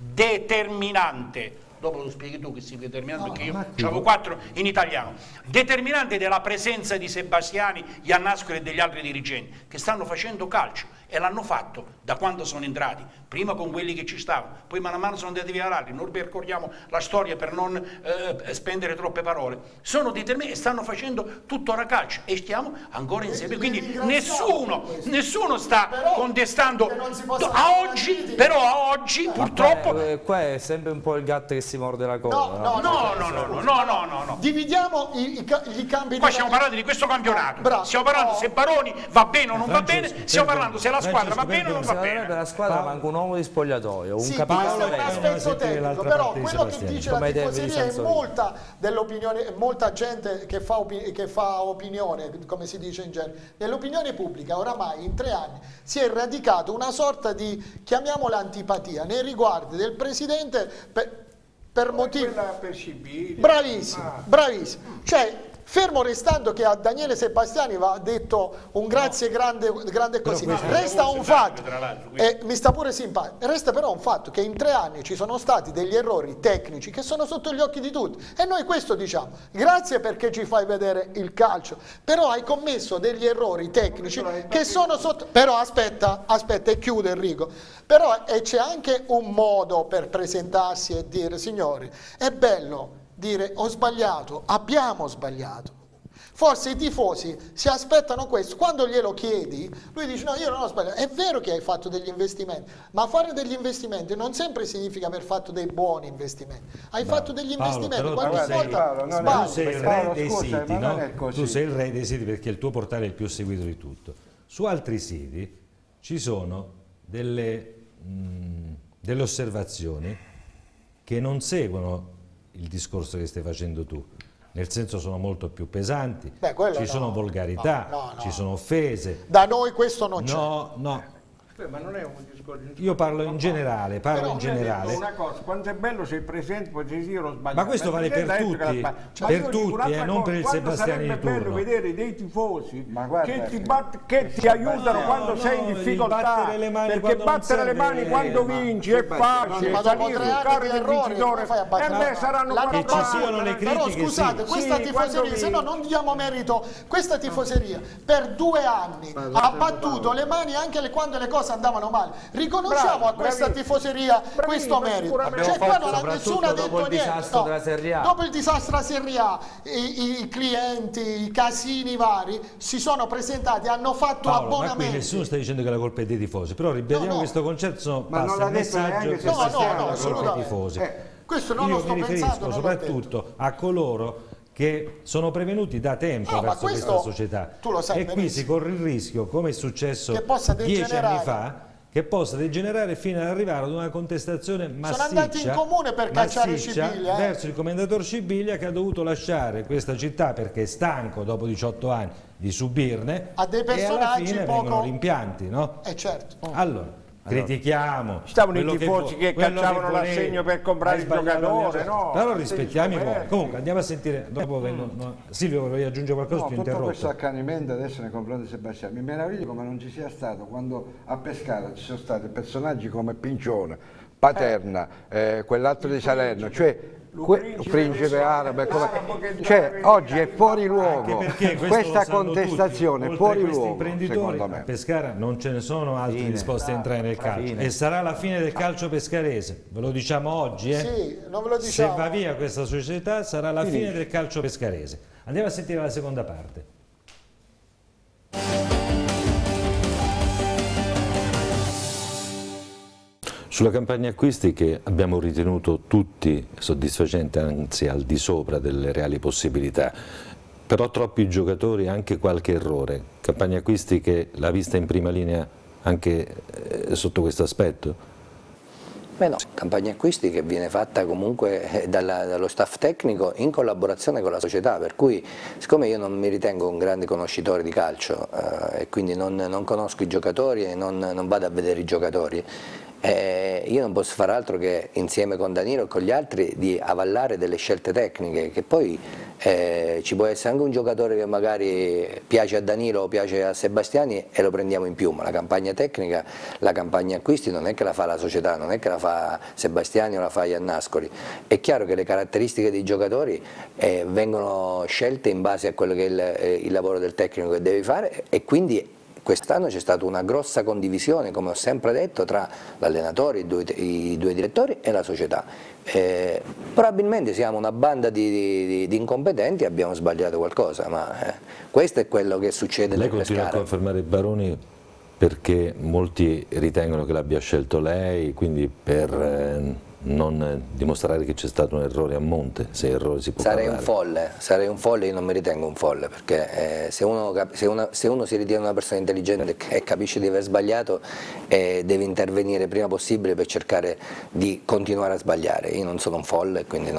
Dopo lo spieghi tu che si determinante, perché io avevo 4 in italiano. Determinante della presenza di Sebastiani, Iannascoli e degli altri dirigenti che stanno facendo calcio, e l'hanno fatto da quando sono entrati, prima con quelli che ci stavano, poi man mano sono andati via altri, non ripercorriamo la storia per non spendere troppe parole. Sono determinati e stanno facendo tuttora calcio e stiamo ancora insieme, quindi nessuno sta contestando a oggi purtroppo.
Qua è sempre un po' il gatto che si morde la coda.
No.
Dividiamo i campi.
Qua stiamo parlando di questo campionato. Stiamo parlando se Baroni va bene o non va bene, stiamo parlando se la squadra va bene o non va bene.
Per la squadra manca un uomo di spogliatoio, un
capitano. È un aspetto tecnico, però quello che dice la tifoseria è molta dell'opinione, molta gente che fa opinione, come si dice in genere. Nell'opinione pubblica oramai in 3 anni si è radicato una sorta di, chiamiamola antipatia, nei riguardi del presidente per motivi bravissimo, cioè fermo restando che a Daniele Sebastiani va detto un grazie grande così, resta un fatto, mi sta pure simpatico, resta però un fatto che in 3 anni ci sono stati degli errori tecnici che sono sotto gli occhi di tutti, e noi questo diciamo, grazie perché ci fai vedere il calcio, però hai commesso degli errori tecnici che sono sotto, però aspetta e chiude Enrico, però c'è anche un modo per presentarsi e dire signori, è bello dire ho sbagliato, abbiamo sbagliato. Forse i tifosi si aspettano questo, quando glielo chiedi lui dice no, io non ho sbagliato. È vero che hai fatto degli investimenti, ma fare degli investimenti non sempre significa aver fatto dei buoni investimenti, hai fatto degli investimenti, qualche volta
tu sei il re dei siti, no? Tu sei il re dei siti perché il tuo portale è il più seguito di tutto. Su altri siti ci sono delle osservazioni che non seguono il discorso che stai facendo tu, nel senso sono molto più pesanti, ci sono volgarità, ci sono offese.
Da noi questo non c'è.
No.
Ma non è un discorso.
Io parlo in generale,
una cosa, quanto è bello se il presidente potesse dire ho sbagliato.
Ma questo vale per tutti, non per il Sebastiani di turno.
È bello vedere dei tifosi che ti aiutano quando sei in difficoltà, perché battere le mani quando vinci è facile, salire sul carro del vincitore, e me saranno
che ci siano le critiche.
Però scusate, questa tifoseria, se no non diamo merito, questa tifoseria per 2 anni ha battuto le mani anche quando le cose andavano male. Riconosciamo a questa tifoseria questo merito. Cioè qua nessuno ha detto niente. Dopo il disastro della Serie A, i clienti, i casini vari si sono presentati, hanno fatto abbonamenti.
Ma qui nessuno sta dicendo che la colpa è dei tifosi, però ribadiamo questo concetto, passa il messaggio che
no,
la colpa è dei tifosi.
Questo non
Io
lo sto
mi riferisco
pensando,
soprattutto a coloro che sono prevenuti da tempo verso questa società,
tu lo sai
e qui si corre il rischio, come è successo 10 anni fa, che possa degenerare fino ad arrivare ad una contestazione massiccia,
sono andati in comune per cacciare Scibiglia
verso il commendator Scibiglia, che ha dovuto lasciare questa città perché è stanco dopo 18 anni di subirne,
a dei personaggi
e alla fine vengono rimpianti, no?
Certo.
Allora, critichiamo,
stavano i tifosi che cacciavano l'assegno per comprare il giocatore, no?
Però rispettiamo i modi. Comunque andiamo a sentire dopo. Silvio, volevi aggiungere qualcosa? Ti
tutto
interrompo.
questo accanimento adesso nei confronti di Sebastiani mi meraviglio come non ci sia stato quando a Pescara ci sono stati personaggi come Pincione, Paterna, quell'altro di Salerno, cioè principe arabe, cioè oggi è fuori luogo, questa contestazione è fuori luogo, secondo me.
A Pescara non ce ne sono altri disposti a entrare nel calcio, e sarà la fine del calcio pescarese, ve lo diciamo oggi,
Sì, non ve lo diciamo.
Se va via questa società sarà la fine del calcio pescarese. Andiamo a sentire la seconda parte.
Sulla campagna acquisti, che abbiamo ritenuto tutti soddisfacente, anzi al di sopra delle reali possibilità, però troppi giocatori, anche qualche errore, campagna acquisti che l'ha vista in prima linea anche sotto questo aspetto?
Beh no, campagna acquisti che viene fatta comunque dallo staff tecnico in collaborazione con la società, per cui siccome io non mi ritengo un grande conoscitore di calcio e quindi non conosco i giocatori e non vado a vedere i giocatori, io non posso fare altro che insieme con Danilo e con gli altri di avallare delle scelte tecniche, che poi ci può essere anche un giocatore che magari piace a Danilo o piace a Sebastiani e lo prendiamo in più, ma la campagna tecnica, la campagna acquisti non è che la fa la società, non è che la fa Sebastiani o la fa Iannascoli. È chiaro che le caratteristiche dei giocatori vengono scelte in base a quello che è il lavoro del tecnico che devi fare, e quindi quest'anno c'è stata una grossa condivisione, come ho sempre detto, tra l'allenatore, i due direttori e la società. Probabilmente siamo una banda di incompetenti e abbiamo sbagliato qualcosa, ma questo è quello che succede nel Pescara.
Lei continua a confermare Baroni perché molti ritengono che l'abbia scelto lei, quindi per non dimostrare che c'è stato un errore a monte, se errore si può
sarei un folle, io non mi ritengo un folle, perché se uno si ritiene una persona intelligente e capisce di aver sbagliato, deve intervenire prima possibile per cercare di continuare a sbagliare. Io non sono un folle, quindi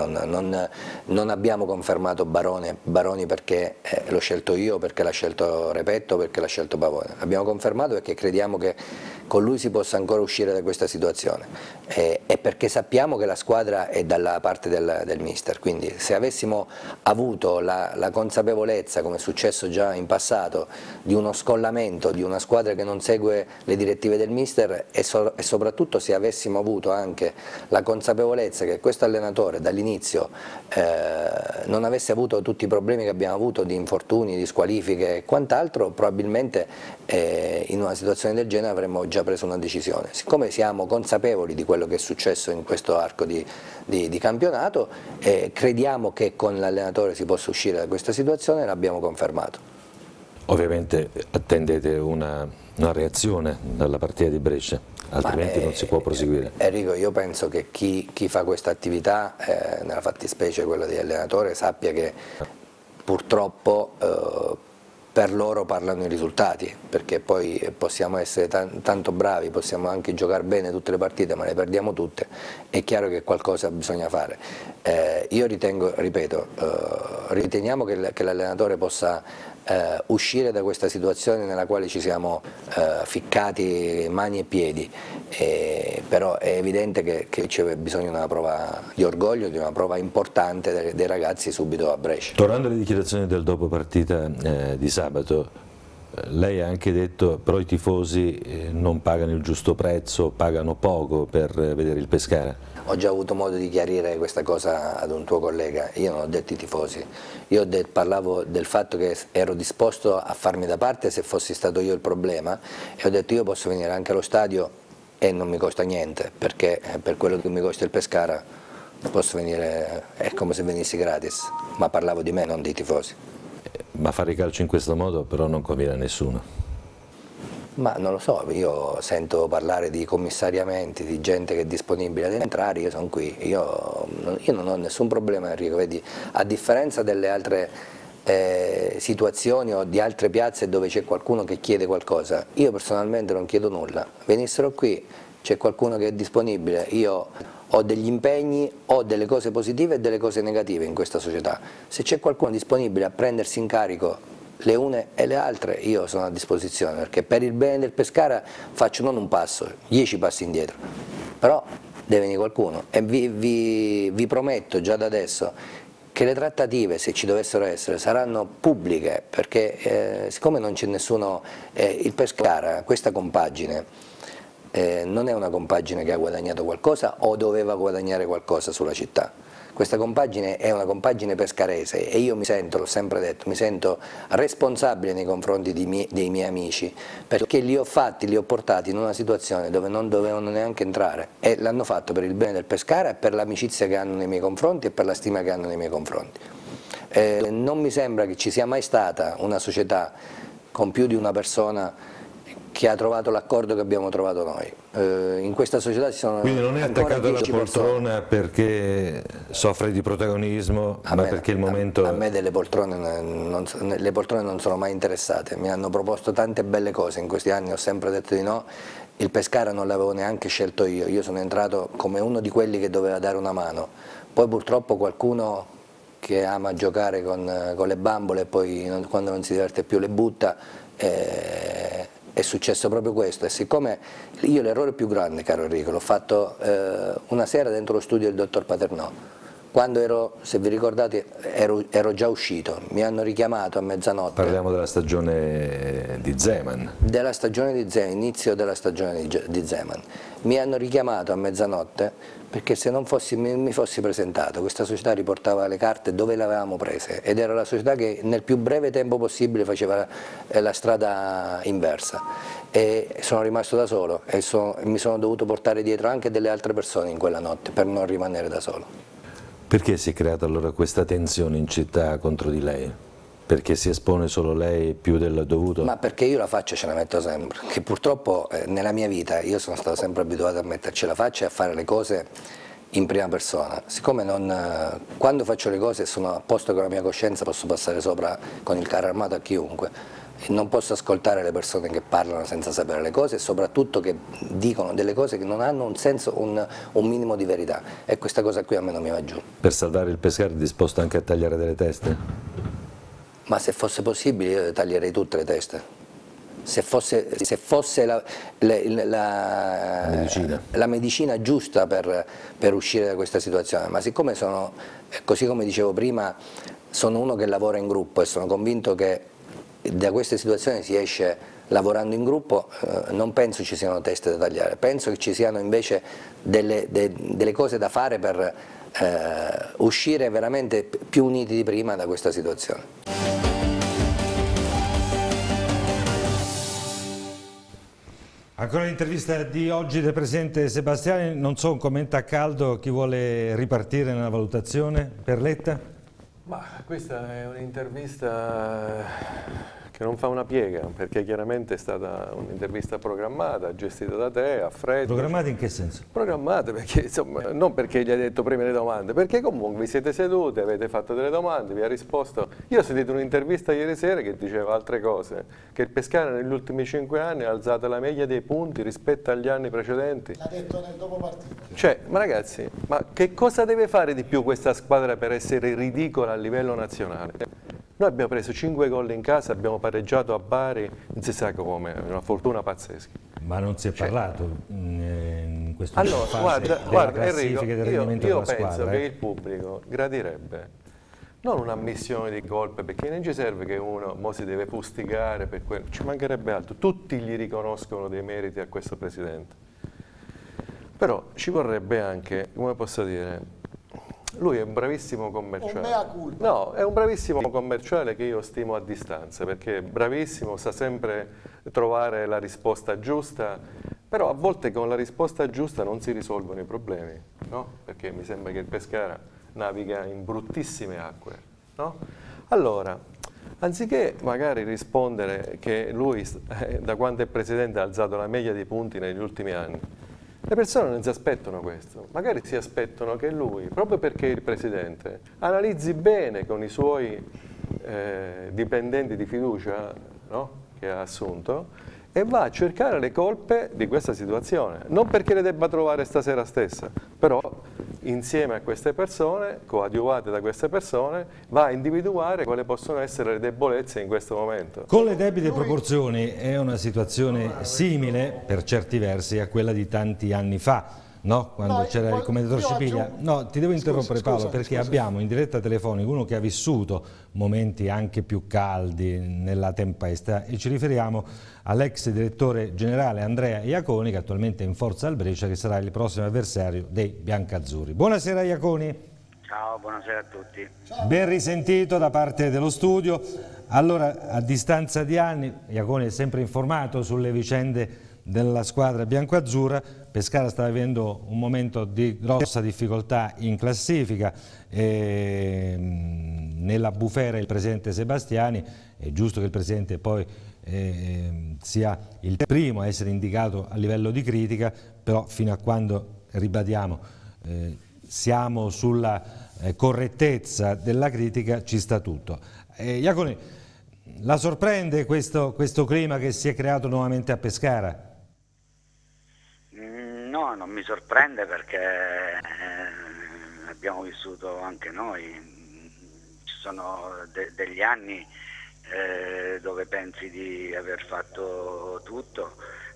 non abbiamo confermato Baroni perché l'ho scelto io, perché l'ha scelto Repetto, perché l'ha scelto Pavone. L'abbiamo confermato perché crediamo che con lui si possa ancora uscire da questa situazione, e perché sappiamo che la squadra è dalla parte del mister, quindi se avessimo avuto la consapevolezza, come è successo già in passato, di uno scollamento, di una squadra che non segue le direttive del mister, e soprattutto se avessimo avuto anche la consapevolezza che questo allenatore dall'inizio non avesse avuto tutti i problemi che abbiamo avuto di infortuni, di squalifiche e quant'altro, probabilmente in una situazione del genere avremmo già preso una decisione. Siccome siamo consapevoli di quello che è successo in questo arco di campionato, crediamo che con l'allenatore si possa uscire da questa situazione, l'abbiamo confermato.
Ovviamente attendete una reazione dalla partita di Brescia, altrimenti non si può proseguire.
Enrico, io penso che chi fa questa attività, nella fattispecie quella di allenatore, sappia che purtroppo per loro parlano i risultati, perché poi possiamo essere tanto bravi, possiamo anche giocare bene tutte le partite, ma le perdiamo tutte. È chiaro che qualcosa bisogna fare. Io ritengo, ripeto, riteniamo che l'allenatore possa uscire da questa situazione nella quale ci siamo ficcati mani e piedi, però è evidente che c'è bisogno di una prova di orgoglio, di una prova importante dei ragazzi subito a Brescia.
Tornando alle dichiarazioni del dopo partita di sabato, lei ha anche detto però i tifosi non pagano il giusto prezzo, pagano poco per vedere il Pescara.
Ho già avuto modo di chiarire questa cosa ad un tuo collega, io non ho detto i tifosi, io parlavo del fatto che ero disposto a farmi da parte se fossi stato io il problema, e ho detto io posso venire anche allo stadio e non mi costa niente, perché per quello che mi costa il Pescara posso venire, è come se venissi gratis, ma parlavo di me, non dei tifosi.
Ma fare calcio in questo modo però non conviene a nessuno.
Ma non lo so, io sento parlare di commissariamenti, di gente che è disponibile ad entrare, io sono qui, io non ho nessun problema, Enrico, vedi, a differenza delle altre situazioni o di altre piazze dove c'è qualcuno che chiede qualcosa, io personalmente non chiedo nulla, venissero qui, c'è qualcuno che è disponibile, io ho degli impegni, ho delle cose positive e delle cose negative in questa società, se c'è qualcuno disponibile a prendersi in carico le une e le altre, io sono a disposizione, perché per il bene del Pescara faccio non un passo, 10 passi indietro, però deve venire qualcuno e vi prometto già da adesso che le trattative, se ci dovessero essere, saranno pubbliche, perché siccome non c'è nessuno, il Pescara, questa compagine, non è una compagine che ha guadagnato qualcosa o doveva guadagnare qualcosa sulla città. Questa compagine è una compagine pescarese e io mi sento, l'ho sempre detto, mi sento responsabile nei confronti dei miei amici, perché li ho portati in una situazione dove non dovevano neanche entrare e l'hanno fatto per il bene del Pescara e per l'amicizia che hanno nei miei confronti e per la stima che hanno nei miei confronti. Non mi sembra che ci sia mai stata una società con più di una persona che ha trovato l'accordo che abbiamo trovato noi. In questa società ci sono
quindi non è attaccato alla poltrona perché soffre di protagonismo, ma perché il momento...
A me delle poltrone le poltrone non sono mai interessate, mi hanno proposto tante belle cose in questi anni, ho sempre detto di no, il Pescara non l'avevo neanche scelto io sono entrato come uno di quelli che doveva dare una mano, poi purtroppo qualcuno che ama giocare con le bambole e poi quando non si diverte più le butta, è successo proprio questo e siccome io l'errore più grande, caro Enrico, l'ho fatto una sera dentro lo studio del dottor Paternò, quando ero, se vi ricordate, ero già uscito, mi hanno richiamato a mezzanotte.
Parliamo della stagione di Zeman.
Della stagione di Zeman, inizio della stagione di Zeman. Mi hanno richiamato a mezzanotte perché se non mi fossi presentato, questa società riportava le carte dove le avevamo prese ed era la società che nel più breve tempo possibile faceva la strada inversa. E sono rimasto da solo e mi sono dovuto portare dietro anche delle altre persone in quella notte per non rimanere da solo.
Perché si è creata allora questa tensione in città contro di lei? Perché si espone solo lei più del dovuto? Ma
perché io la faccia ce la metto sempre, che purtroppo nella mia vita io sono stato sempre abituato a metterci la faccia e a fare le cose in prima persona. Siccome quando faccio le cose sono a posto con la mia coscienza, posso passare sopra con il carro armato a chiunque. E non posso ascoltare le persone che parlano senza sapere le cose e soprattutto che dicono delle cose che non hanno un senso, un minimo di verità e questa cosa qui a me non mi va giù.
Per salvare il Pescara è disposto anche a tagliare delle teste?
Ma se fosse possibile io taglierei tutte le teste. Se fosse la medicina giusta per uscire da questa situazione, ma siccome sono, così come dicevo prima, sono uno che lavora in gruppo e sono convinto che da queste situazioni si esce lavorando in gruppo, non penso ci siano teste da tagliare, penso che ci siano invece delle cose da fare per uscire veramente più uniti di prima da questa situazione.
Ancora l'intervista di oggi del Presidente Sebastiani, non so un commento a caldo, chi vuole ripartire nella valutazione? Per Letta?
Ma questa è un'intervista che non fa una piega, perché chiaramente è stata un'intervista programmata, gestita da te, a freddo.
Programmata in che senso?
Programmata perché, insomma, non perché gli hai detto prima le domande, perché comunque vi siete seduti, avete fatto delle domande, vi ha risposto. Io ho sentito un'intervista ieri sera che diceva altre cose, che il Pescara negli ultimi 5 anni ha alzato la media dei punti rispetto agli anni precedenti.
L'ha detto nel dopo partita.
Cioè, ma ragazzi, ma che cosa deve fare di più questa squadra per essere ridicola a livello nazionale? Noi abbiamo preso 5 gol in casa, abbiamo pareggiato a Bari, non si sa come, è una fortuna pazzesca.
Ma non si è parlato in questo
allora,
fase
guarda
Enrico, del rendimento
io
della squadra.
penso che il pubblico gradirebbe non un'ammissione di colpe, perché non ci serve che uno mo si deve fustigare per quello, ci mancherebbe altro, tutti gli riconoscono dei meriti a questo Presidente. Però ci vorrebbe anche, come posso dire, lui è un bravissimo commerciale. No, è un bravissimo commerciale che io stimo a distanza, perché è bravissimo, sa sempre trovare la risposta giusta, però a volte con la risposta giusta non si risolvono i problemi, no? Perché mi sembra che il Pescara naviga in bruttissime acque, no? Allora, anziché magari rispondere che lui da quando è presidente ha alzato la media di punti negli ultimi anni, le persone non si aspettano questo, magari si aspettano che lui, proprio perché è il presidente, analizzi bene con i suoi dipendenti di fiducia, no? Che ha assunto, e va a cercare le colpe di questa situazione, non perché le debba trovare stasera stessa, però insieme a queste persone, coadiuvate da queste persone, va a individuare quali possono essere le debolezze in questo momento.
Con le debite proporzioni è una situazione simile, per certi versi, a quella di tanti anni fa, no? Quando c'era il commendatore Scipiglia. No, ti devo interrompere Paolo, perché abbiamo in diretta telefonica uno che ha vissuto momenti anche più caldi nella tempesta e ci riferiamo all'ex direttore generale Andrea Iaconi, che attualmente è in forza al Brescia, che sarà il prossimo avversario dei biancazzurri. Buonasera Iaconi.
Ciao, buonasera a tutti.
Ben risentito da parte dello studio. Allora, a distanza di anni, Iaconi è sempre informato sulle vicende della squadra biancoazzurra. Pescara sta vivendo un momento di grossa difficoltà in classifica, nella bufera il presidente Sebastiani, è giusto che il presidente poi sia il primo a essere indicato a livello di critica, però fino a quando, ribadiamo, siamo sulla correttezza della critica ci sta tutto. Iaconi, la sorprende questo clima che si è creato nuovamente a Pescara?
No, non mi sorprende perché abbiamo vissuto anche noi, ci sono degli anni dove pensi di aver fatto tutto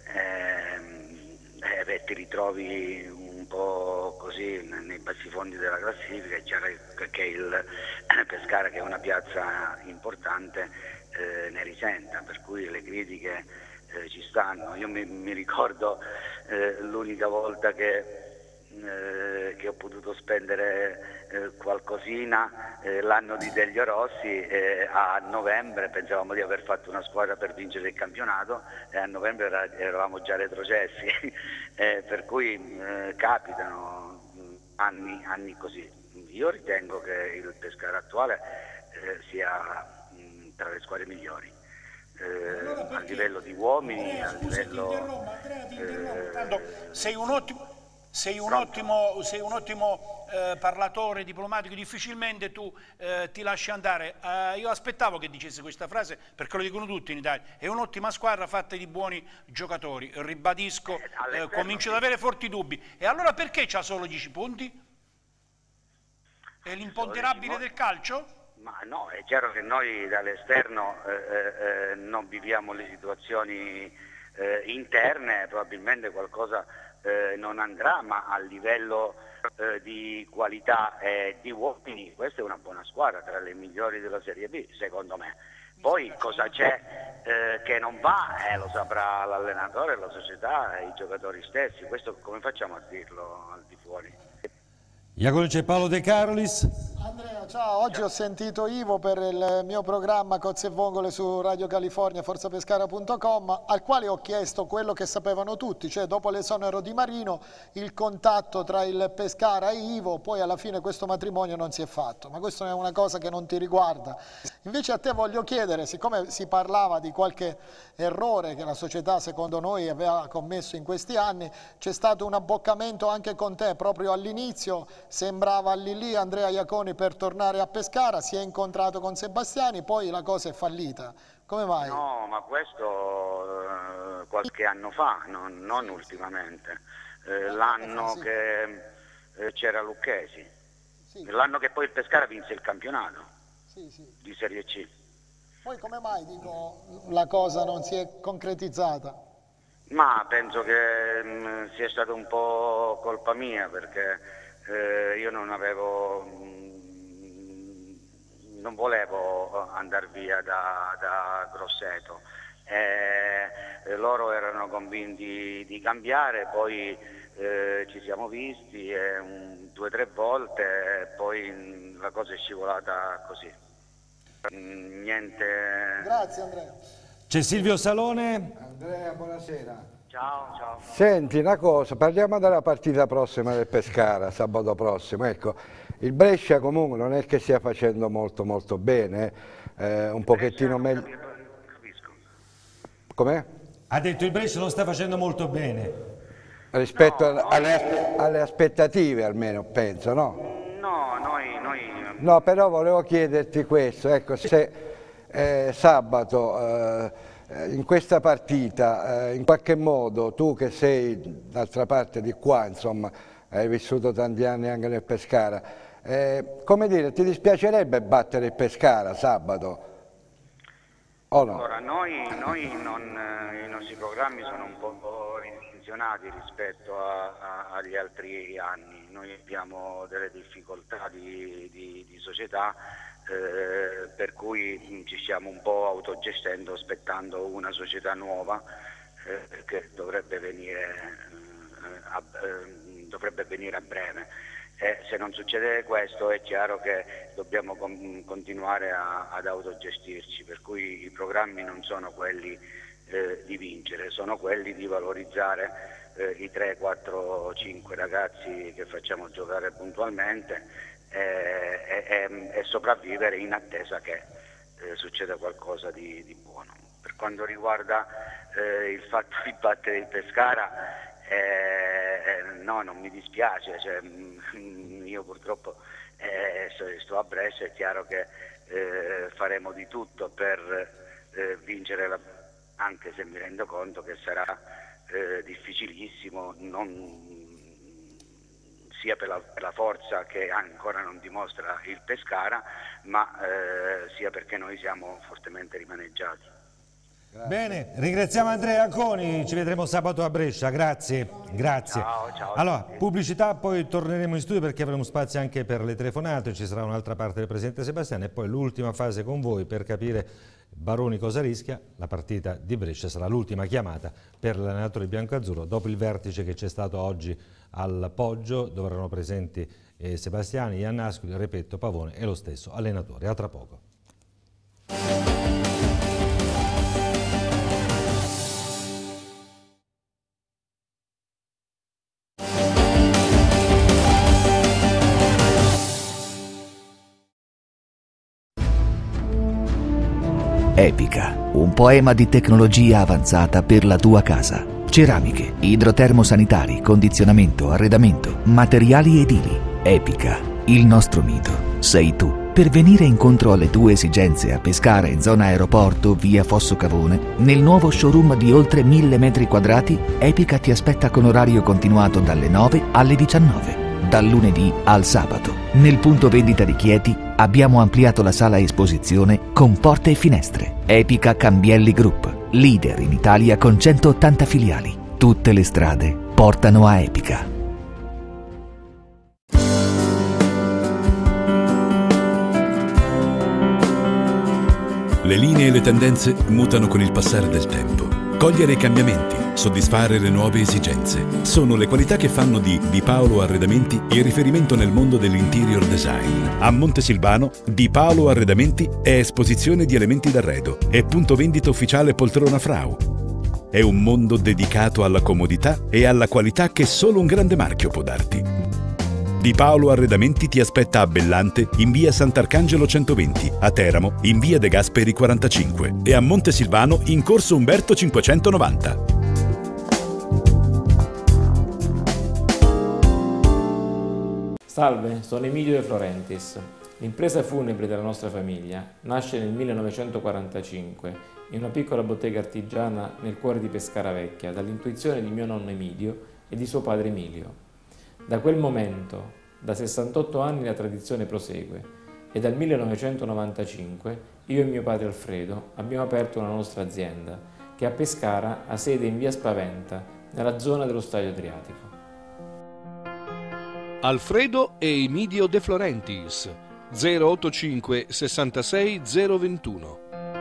e ti ritrovi un po' così nei bassi fondi della classifica, che il Pescara, che è una piazza importante, ne risenta, per cui le critiche ci stanno. Io mi ricordo l'unica volta che ho potuto spendere qualcosina l'anno di Delio Rossi, a novembre pensavamo di aver fatto una squadra per vincere il campionato e a novembre eravamo già retrocessi, per cui capitano anni così. Io ritengo che il Pescara attuale sia tra le squadre migliori. A livello di uomini, a livello...
Sei un ottimo parlatore diplomatico, difficilmente tu ti lasci andare. Io aspettavo che dicesse questa frase, perché lo dicono tutti in Italia, è un'ottima squadra fatta di buoni giocatori, ribadisco, comincio ad avere forti dubbi. E allora perché c'ha solo 10 punti? È l'imponderabile del calcio?
Ma no, è chiaro che noi dall'esterno non viviamo le situazioni interne, probabilmente qualcosa non andrà, ma a livello di qualità e di uomini questa è una buona squadra, tra le migliori della Serie B, secondo me. Poi cosa c'è che non va, lo saprà l'allenatore, la società e i giocatori stessi, questo come facciamo a dirlo al di fuori?
Iaconi, c'è Paolo De Carolis.
Andrea, ciao, oggi ho sentito Ivo per il mio programma Cozze e Vongole su Radio California, forzapescara.com, al quale ho chiesto quello che sapevano tutti, cioè dopo l'esonero di Marino il contatto tra il Pescara e Ivo, poi alla fine questo matrimonio non si è fatto, ma questa è una cosa che non ti riguarda. Invece a te voglio chiedere, siccome si parlava di qualche errore che la società secondo noi aveva commesso in questi anni, c'è stato un abboccamento anche con te proprio all'inizio, sembrava lì Andrea Iaconi per tornare a Pescara, si è incontrato con Sebastiani, poi la cosa è fallita. Come mai?
No, ma questo qualche anno fa, non ultimamente, l'anno che c'era Lucchesi, l'anno che poi il Pescara vinse il campionato di Serie C.
Poi come mai, dico, la cosa non si è concretizzata?
Ma penso che sia stata un po' colpa mia, perché io non volevo andare via da Grosseto, loro erano convinti di cambiare, poi ci siamo visti 2 o 3 volte e poi la cosa è scivolata così. Niente.
Grazie Andrea.
C'è Silvio Salone.
Andrea, buonasera.
Ciao.
Senti una cosa, parliamo della partita prossima del Pescara, sabato prossimo. Ecco, il Brescia comunque non è che stia facendo molto bene, un pochettino meglio. Com'è?
Ha detto il Brescia lo sta facendo molto bene.
Rispetto alle aspettative almeno, penso, no?
No, noi...
No, però volevo chiederti questo, ecco, se sabato in questa partita, in qualche modo, tu che sei d'altra parte di qua, insomma, hai vissuto tanti anni anche nel Pescara, come dire, ti dispiacerebbe battere il Pescara sabato? O no?
Allora, i nostri programmi sono un po' ridimensionati rispetto agli altri anni. Noi abbiamo delle difficoltà di società, per cui ci stiamo un po' autogestendo, aspettando una società nuova che dovrebbe venire a breve. Se non succede questo è chiaro che dobbiamo continuare ad autogestirci, per cui i programmi non sono quelli di vincere, sono quelli di valorizzare i 3, 4, 5 ragazzi che facciamo giocare puntualmente e sopravvivere in attesa che succeda qualcosa di buono. Per quanto riguarda il fatto di battere il Pescara, no, non mi dispiace, cioè, io purtroppo sto a Brescia, è chiaro che faremo di tutto per vincere, anche se mi rendo conto che sarà difficilissimo, sia per la forza che ancora non dimostra il Pescara, ma sia perché noi siamo fortemente rimaneggiati.
Grazie. Bene, ringraziamo Andrea Anconi, ci vedremo sabato a Brescia, grazie.
Ciao.
Allora, pubblicità, poi torneremo in studio perché avremo spazio anche per le telefonate, ci sarà un'altra parte del Presidente Sebastiani e poi l'ultima fase con voi per capire Baroni cosa rischia. La partita di Brescia sarà l'ultima chiamata per l'allenatore biancoazzurro dopo il vertice che c'è stato oggi al Poggio, dove erano presenti Sebastiani, Iannascu, Repetto, Pavone e lo stesso allenatore. A tra poco.
Epica, un poema di tecnologia avanzata per la tua casa. Ceramiche, idrotermosanitari, condizionamento, arredamento, materiali edili. Epica, il nostro mito sei tu. Per venire incontro alle tue esigenze a Pescara in zona aeroporto, via Fosso Cavone, nel nuovo showroom di oltre 1000 metri quadrati, Epica ti aspetta con orario continuato dalle 9 alle 19. Dal lunedì al sabato. Nel punto vendita di Chieti abbiamo ampliato la sala esposizione con porte e finestre. Epica Cambielli Group, leader in Italia con 180 filiali. Tutte le strade portano a Epica.
Le linee e le tendenze mutano con il passare del tempo. Cogliere i cambiamenti, soddisfare le nuove esigenze. Sono le qualità che fanno di Di Paolo Arredamenti il riferimento nel mondo dell'interior design. A Montesilvano, Di Paolo Arredamenti è esposizione di elementi d'arredo e punto vendita ufficiale Poltrona Frau. È un mondo dedicato alla comodità e alla qualità che solo un grande marchio può darti. Di Paolo Arredamenti ti aspetta a Bellante in via Sant'Arcangelo 120, a Teramo in via De Gasperi 45 e a Montesilvano in corso Umberto 590.
Salve, sono Emilio De Florentis. L'impresa funebre della nostra famiglia nasce nel 1945 in una piccola bottega artigiana nel cuore di Pescara Vecchia dall'intuizione di mio nonno Emilio e di suo padre Emilio. Da quel momento, da 68 anni la tradizione prosegue e dal 1995 io e mio padre Alfredo abbiamo aperto una nostra azienda che a Pescara ha sede in via Spaventa, nella zona dello Stadio Adriatico.
Alfredo e Emilio De Florentis, 085 66 021.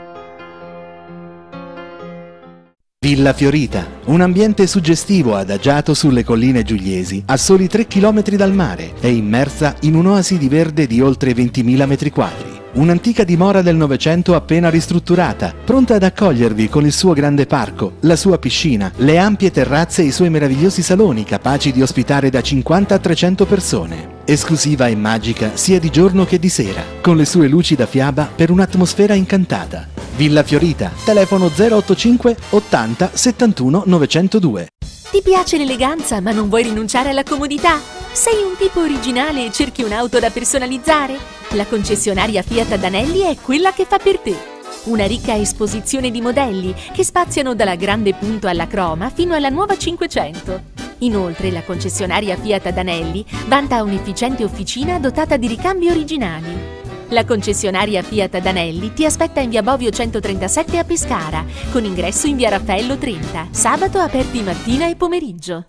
Villa Fiorita, un ambiente suggestivo adagiato sulle colline giugliesi, a soli 3 km dal mare e immersa in un'oasi di verde di oltre 20.000 metri quadri. Un'antica dimora del Novecento appena ristrutturata, pronta ad accogliervi con il suo grande parco, la sua piscina, le ampie terrazze e i suoi meravigliosi saloni capaci di ospitare da 50 a 300 persone. esclusiva e magica sia di giorno che di sera, con le sue luci da fiaba per un'atmosfera incantata. Villa Fiorita, telefono 085 80 71 902.
Ti piace l'eleganza ma non vuoi rinunciare alla comodità? Sei un tipo originale e cerchi un'auto da personalizzare? La concessionaria Fiat ad Anelli è quella che fa per te. Una ricca esposizione di modelli che spaziano dalla grande punto alla croma fino alla nuova 500. Inoltre la concessionaria Fiat ad Anelli vanta un'efficiente officina dotata di ricambi originali. La concessionaria Fiat ad Anelli ti aspetta in via Bovio 137 a Pescara, con ingresso in via Raffaello 30, sabato aperti mattina e pomeriggio.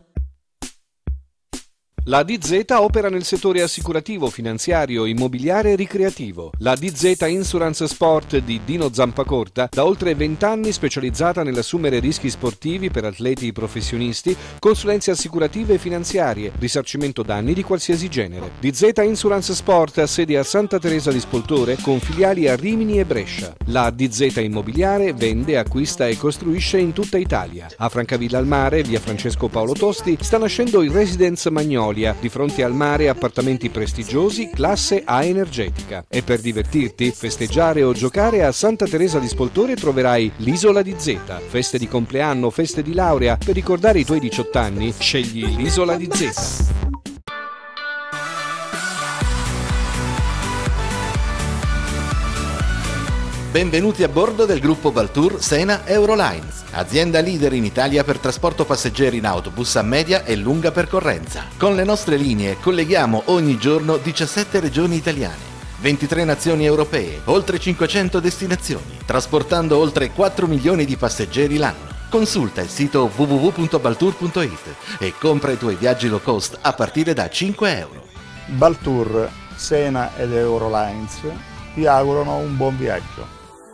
La DZ opera nel settore assicurativo, finanziario, immobiliare e ricreativo. La DZ Insurance Sport di Dino Zampacorta, da oltre 20 anni specializzata nell'assumere rischi sportivi per atleti professionisti, consulenze assicurative e finanziarie, risarcimento danni di qualsiasi genere. DZ Insurance Sport ha sede a Santa Teresa di Spoltore con filiali a Rimini e Brescia. La DZ Immobiliare vende, acquista e costruisce in tutta Italia. A Francavilla al Mare, via Francesco Paolo Tosti, sta nascendo il Residence Magnolia, di fronte al mare appartamenti prestigiosi, classe A energetica. E per divertirti, festeggiare o giocare a Santa Teresa di Spoltore troverai l'Isola di Z. Feste di compleanno, feste di laurea, per ricordare i tuoi 18 anni, scegli l'Isola di Z.
Benvenuti a bordo del gruppo Baltour Sena Eurolines, azienda leader in Italia per trasporto passeggeri in autobus a media e lunga percorrenza. Con le nostre linee colleghiamo ogni giorno 17 regioni italiane, 23 nazioni europee, oltre 500 destinazioni, trasportando oltre 4 milioni di passeggeri l'anno. Consulta il sito www.baltour.it e compra i tuoi viaggi low cost a partire da 5 euro.
Baltour, Sena ed Eurolines vi augurano un buon viaggio.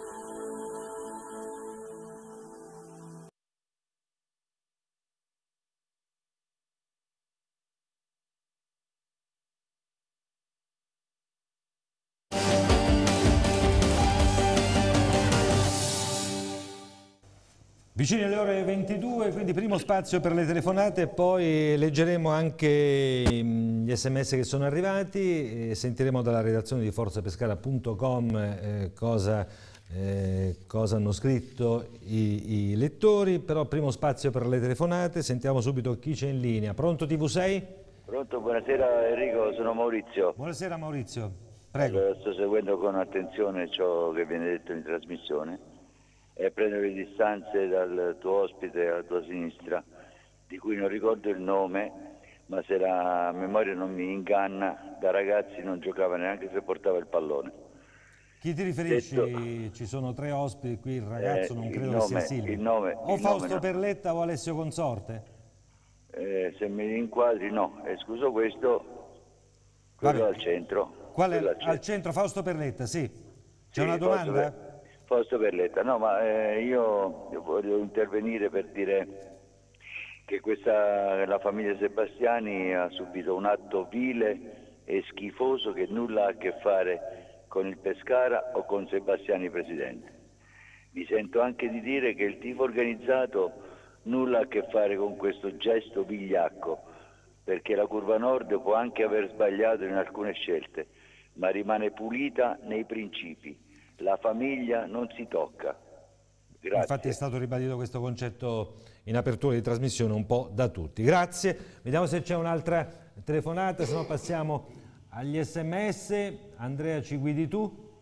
Vicini alle ore 22, quindi primo spazio per le telefonate, poi leggeremo anche gli sms che sono arrivati e sentiremo dalla redazione di forzapescara.com cosa hanno scritto i lettori, però primo spazio per le telefonate, sentiamo subito chi c'è in linea. Pronto TV6?
Pronto, buonasera Enrico, sono Maurizio.
Buonasera Maurizio, prego.
Allora, sto seguendo con attenzione ciò che viene detto in trasmissione e prendo le distanze dal tuo ospite alla tua sinistra, di cui non ricordo il nome, ma se la memoria non mi inganna, da ragazzi non giocava neanche se portava il pallone.
Chi ti riferisci? Detto, ci sono 3 ospiti qui, il ragazzo non credo che sia Silvio. O Fausto Perletta o Alessio Consorte?
Se mi inquadri no, escluso questo, quello al centro.
Qual è al centro? Fausto Perletta, sì. C'è una domanda?
Fausto Perletta, no, ma io voglio intervenire per dire che la famiglia Sebastiani ha subito un atto vile e schifoso che nulla ha a che fare con il Pescara o con Sebastiani presidente. Mi sento anche di dire che il tifo organizzato nulla ha a che fare con questo gesto vigliacco, perché la Curva Nord può anche aver sbagliato in alcune scelte, ma rimane pulita nei principi. La famiglia non si tocca. Grazie.
Infatti è stato ribadito questo concetto in apertura di trasmissione un po' da tutti. Grazie. Vediamo se c'è un'altra telefonata, se no passiamo agli sms. Andrea, ci guidi tu?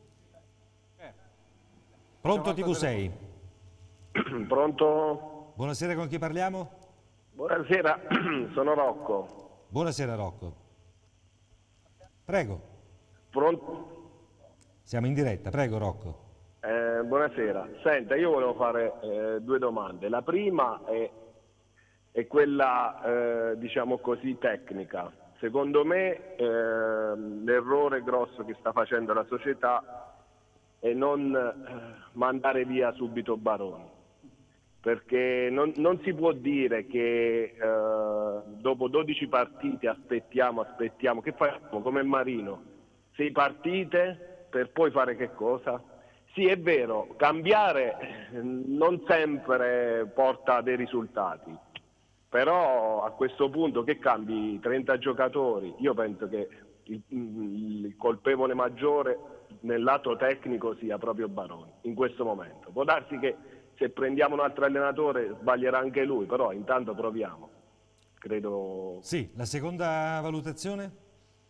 Pronto TV6?
Pronto?
Buonasera, con chi parliamo?
Buonasera, sono Rocco.
Buonasera Rocco. Prego.
Pronto?
Siamo in diretta, prego Rocco.
Buonasera, senta, io volevo fare 2 domande. La prima è quella, diciamo così, tecnica. Secondo me l'errore grosso che sta facendo la società è non mandare via subito Baroni, perché non si può dire che dopo 12 partite aspettiamo, che facciamo come Marino, 6 partite per poi fare che cosa? Sì, è vero, cambiare non sempre porta dei risultati, però a questo punto che cambi 30 giocatori? Io penso che il colpevole maggiore nel lato tecnico sia proprio Baroni in questo momento. Può darsi che se prendiamo un altro allenatore sbaglierà anche lui, però intanto proviamo. Credo...
Sì, la seconda valutazione?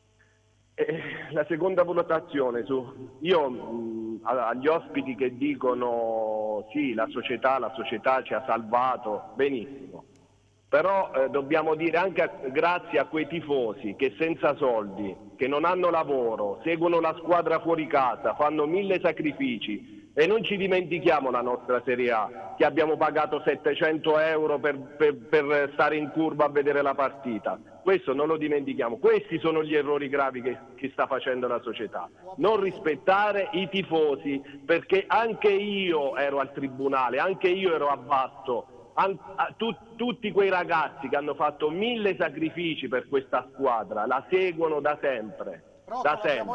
La seconda valutazione agli ospiti che dicono sì, la società ci ha salvato, benissimo, però dobbiamo dire anche grazie a quei tifosi che senza soldi, che non hanno lavoro, seguono la squadra fuori casa, fanno 1000 sacrifici. E non ci dimentichiamo la nostra Serie A, che abbiamo pagato 700 euro per stare in curva a vedere la partita. Questo non lo dimentichiamo. Questi sono gli errori gravi che sta facendo la società. Non rispettare i tifosi, perché anche io ero al tribunale, anche io ero a Vasto. Tutti quei ragazzi che hanno fatto 1000 sacrifici per questa squadra, la seguono da sempre.
Rocco,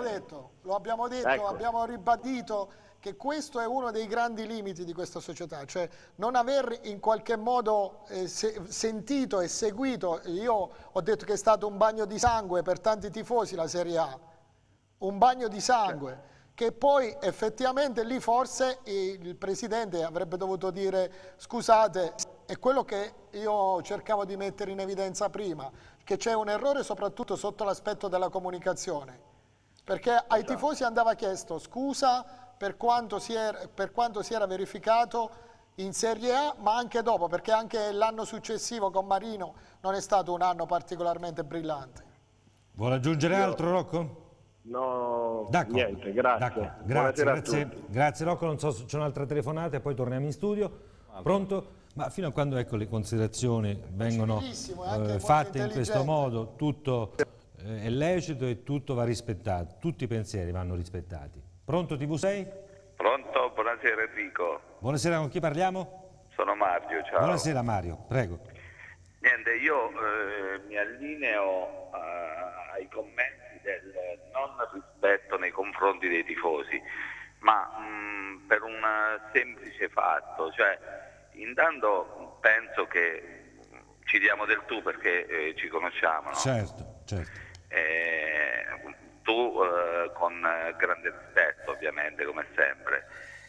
lo abbiamo detto, ecco. Abbiamo ribadito che questo è uno dei grandi limiti di questa società, cioè non aver in qualche modo sentito e seguito. Io ho detto che è stato un bagno di sangue per tanti tifosi la Serie A, un bagno di sangue, che poi effettivamente lì forse il presidente avrebbe dovuto dire scusate, è quello che io cercavo di mettere in evidenza prima, che c'è un errore soprattutto sotto l'aspetto della comunicazione, perché ai tifosi andava chiesto scusa per quanto si era verificato in Serie A, ma anche dopo, perché anche l'anno successivo con Marino non è stato un anno particolarmente brillante.
Vuole aggiungere altro, Rocco?
No, niente, grazie.
Grazie Rocco, non so se c'è un'altra telefonata e poi torniamo in studio. Pronto? Ma fino a quando le considerazioni vengono fatte in questo modo, tutto è lecito e tutto va rispettato, tutti i pensieri vanno rispettati. Pronto TV6?
Pronto, buonasera Enrico.
Buonasera, con chi parliamo?
Sono Mario, ciao.
Buonasera Mario, prego.
Niente, io mi allineo ai commenti del non rispetto nei confronti dei tifosi, ma per un semplice fatto, cioè intanto penso che ci diamo del tu perché ci conosciamo, no?
Certo, certo.
Tu con grande rispetto ovviamente come sempre,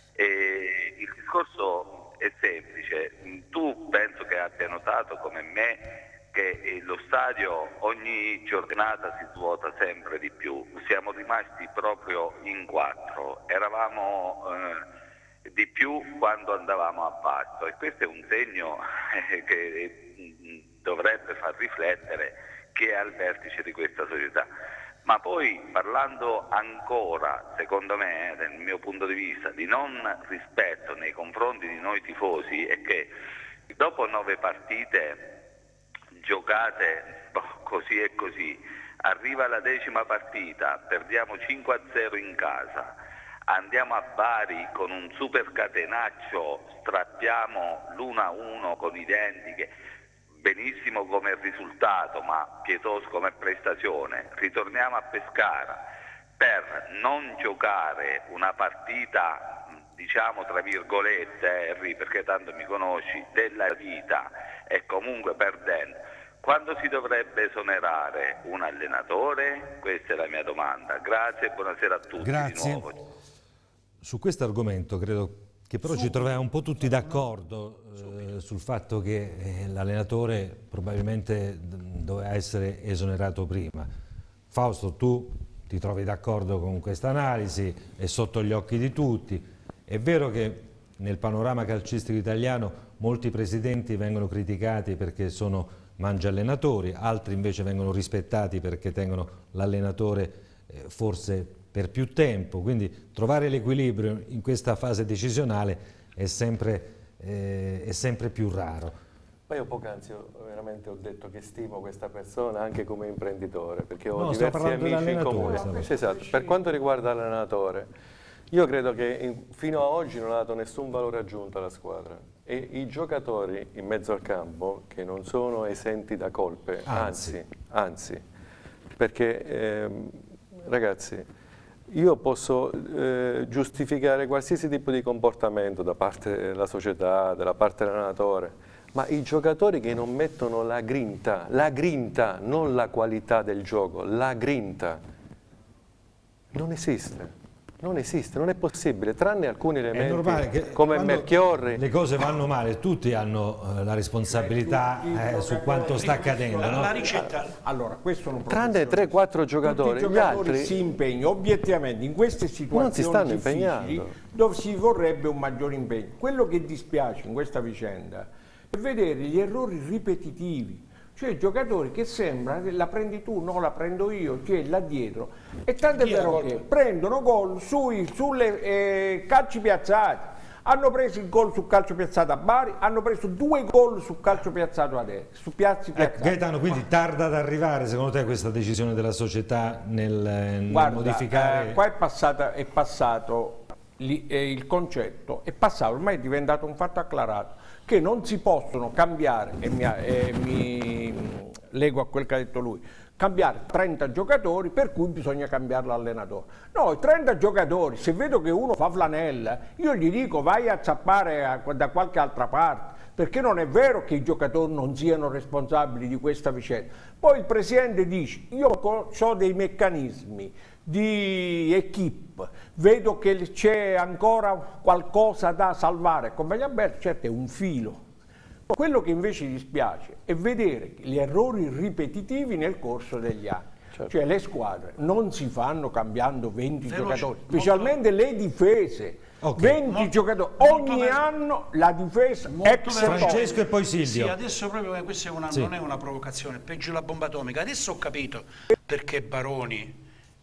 e il discorso è semplice. Tu penso che abbia notato come me che lo stadio ogni giornata si svuota sempre di più, siamo rimasti proprio in 4, eravamo di più quando andavamo a Vasto, e questo è un segno che dovrebbe far riflettere chi è al vertice di questa società. Ma poi parlando ancora, secondo me, dal mio punto di vista, di non rispetto nei confronti di noi tifosi, è che dopo 9 partite giocate così e così, arriva la 10ª partita, perdiamo 5-0 in casa, andiamo a Bari con un super catenaccio, strappiamo l'1-1 con i denti, che benissimo come risultato, ma pietoso come prestazione. Ritorniamo a Pescara per non giocare una partita, diciamo tra virgolette, Henry, perché tanto mi conosci, della vita, e comunque perdendo. Quando si dovrebbe esonerare un allenatore? Questa è la mia domanda. Grazie e buonasera a tutti.
Grazie.
Di nuovo.
Su questo argomento credo che però ci troviamo un po' tutti d'accordo sul fatto che l'allenatore probabilmente doveva essere esonerato prima. Fausto, tu ti trovi d'accordo con questa analisi, è sotto gli occhi di tutti. È vero che nel panorama calcistico italiano molti presidenti vengono criticati perché sono mangiallenatori, altri invece vengono rispettati perché tengono l'allenatore forse per più tempo, quindi trovare l'equilibrio in questa fase decisionale è sempre più raro.
Ma io poc'anzi veramente ho detto che stimo questa persona anche come imprenditore, perché ho
No,
diversi amici in comune. Esatto. Per quanto riguarda l'allenatore, io credo che fino a oggi non ha dato nessun valore aggiunto alla squadra, e i giocatori in mezzo al campo che non sono esenti da colpe, anzi perché ragazzi, io posso giustificare qualsiasi tipo di comportamento da parte della società, da parte dell'allenatore, ma i giocatori che non mettono la grinta, non la qualità del gioco, la grinta, Non esiste. Non esiste, non è possibile, tranne alcuni elementi
è normale che
come Melchiorri.
Le cose vanno male, tutti hanno la responsabilità su quanto sta accadendo.
La ricetta.
Allora, questo non
tranne 3-4 giocatori,
tutti i
gli altri
si impegnano obiettivamente in queste situazioni
non si stanno
difficili,
impegnando,
dove si vorrebbe un maggiore impegno. Quello che dispiace in questa vicenda è vedere gli errori ripetitivi. Cioè giocatori che sembra che la prendi tu, no la prendo io, cioè là dietro. E tanto è vero che prendono gol sulle calci piazzati. Hanno preso il gol sul calcio piazzato a Bari, hanno preso 2 gol sul calcio piazzato adesso, su piazzi piazzati.
Gaetano, quindi tarda ad arrivare secondo te questa decisione della società nel modificare?
Qua è passato il concetto, è passato, ormai è diventato un fatto acclarato, che non si possono cambiare, e mi leggo a quel che ha detto lui, cambiare 30 giocatori per cui bisogna cambiare l'allenatore. No, i 30 giocatori, se vedo che uno fa flanella, io gli dico vai a zappare da qualche altra parte, perché non è vero che i giocatori non siano responsabili di questa vicenda. Poi il presidente dice, io ho dei meccanismi di equipe, vedo che c'è ancora qualcosa da salvare, come Alberto, certo è un filo. Quello che invece dispiace è vedere gli errori ripetitivi nel corso degli anni. Certo. Cioè le squadre non si fanno cambiando 20 giocatori, specialmente le difese. Okay. 20 giocatori, ogni anno la difesa
Francesco e poi Silvio.
Sì, adesso proprio questa non è una provocazione, peggio la bomba atomica. Adesso ho capito perché Baroni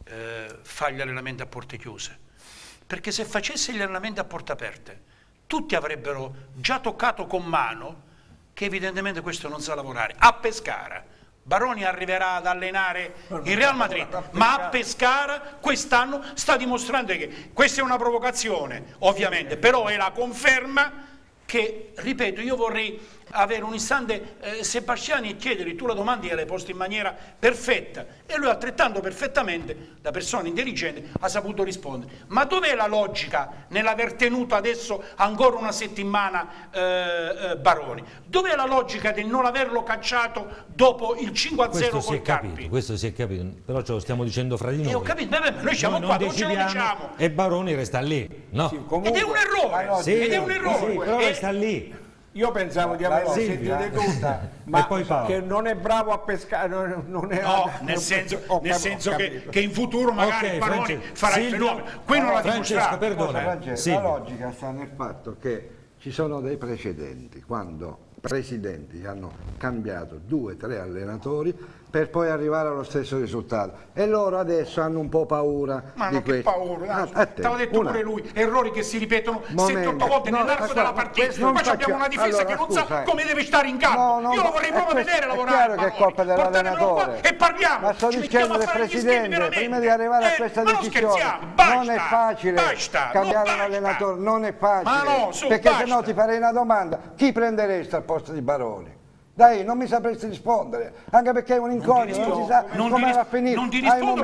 fa gli allenamenti a porte chiuse, perché se facesse gli allenamenti a porte aperte tutti avrebbero già toccato con mano che evidentemente questo non sa lavorare. A Pescara Baroni arriverà ad allenare il Real Madrid, ma a Pescara quest'anno sta dimostrando che questa è una provocazione ovviamente, però è la conferma che, ripeto, io vorrei avere un istante Sebastiani e chiedergli, tu la domanda gliel'hai posta in maniera perfetta e lui altrettanto perfettamente, da persona intelligente, ha saputo rispondere. Ma dov'è la logica nell'aver tenuto adesso ancora una settimana Baroni? Dov'è la logica di non averlo cacciato dopo il 5-0 col Carpi?
Questo si è capito, però ce lo stiamo dicendo fra di noi.
Ho capito, noi siamo qua, non ce lo diciamo.
E Baroni resta lì, no?
Sì, ed è un errore, ed è un errore.
Sì, però resta lì.
Io pensavo di averlo sentito tutta, ma che non è bravo a pescare, non è
nel senso che in futuro magari Baroni farà il fenomeno. Qui non la
Francesco, perdona.
La logica sta nel fatto che ci sono dei precedenti, quando presidenti hanno cambiato 2-3 allenatori per poi arrivare allo stesso risultato e loro adesso hanno un po' paura di questo.
Paura, t'avevo detto pure lui, errori che si ripetono 7-8 volte nell'arco della partita, poi abbiamo una difesa che non sa come deve stare in campo. Io lo vorrei proprio vedere lavorare.
È chiaro che è colpa dell'allenatore
e parliamo.
Ma sto dicendo del presidente, prima di arrivare a questa decisione non è facile cambiare un allenatore, non è facile, perché se no ti farei una domanda, chi prenderesti al posto di Baroni? Dai, non mi sapresti rispondere, anche perché è un incognito, non si sa come va a finire.
Non ti rispondo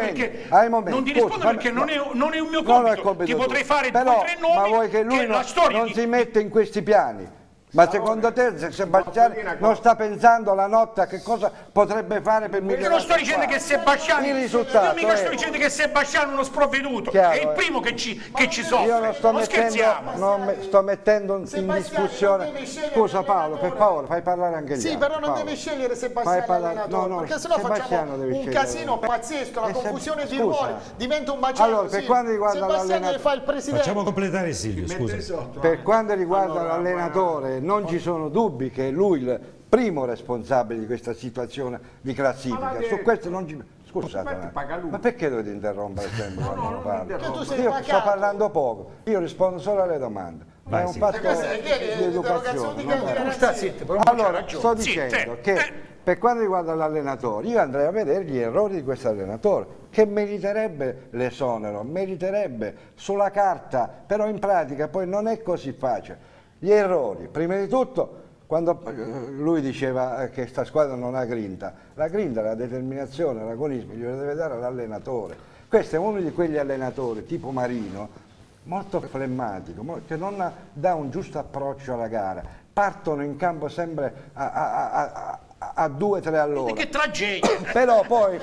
perché non è un mio compito, ti potrei fare 2 o 3 nomi.
Ma vuoi che lui non si mette in questi piani? Ma secondo te Sebastiani non sta pensando la notte a che cosa potrebbe fare per migliorare?
Io non sto dicendo che Sebastiani, io mica sto dicendo che Sebastiani è uno sprovveduto, è il primo che ci soffre.
Io non sto mettendo in discussione. Scusa Paolo, per favore, fai parlare anche gli altri.
Sì, però non deve scegliere Sebastiani allenatore, perché sennò facciamo un casino pazzesco, la confusione di ruoli, diventa un macello.
Allora, per quanto riguarda l'allenatore,
fa il presidente.
Facciamo completare Silvio, scusa.
Per quanto riguarda l'allenatore, non ci sono dubbi che è lui il primo responsabile di questa situazione di classifica. Su questo non ci... Scusate, ma perché dovete interrompere sempre quando lo parlo? Io sto parlando poco, io rispondo solo alle domande. Ma è un fatto di educazione. Allora, sto dicendo che per quanto riguarda l'allenatore, io andrei a vedere gli errori di questo allenatore, che meriterebbe l'esonero, meriterebbe sulla carta, però in pratica poi non è così facile. Gli errori, prima di tutto, quando lui diceva che questa squadra non ha grinta, la grinta, la determinazione, l'agonismo glielo deve dare l'allenatore. Questo è uno di quegli allenatori tipo Marino, molto flemmatico, che non dà un giusto approccio alla gara, partono in campo sempre a a 2-3 all'ora.
Che tragedia!
Però poi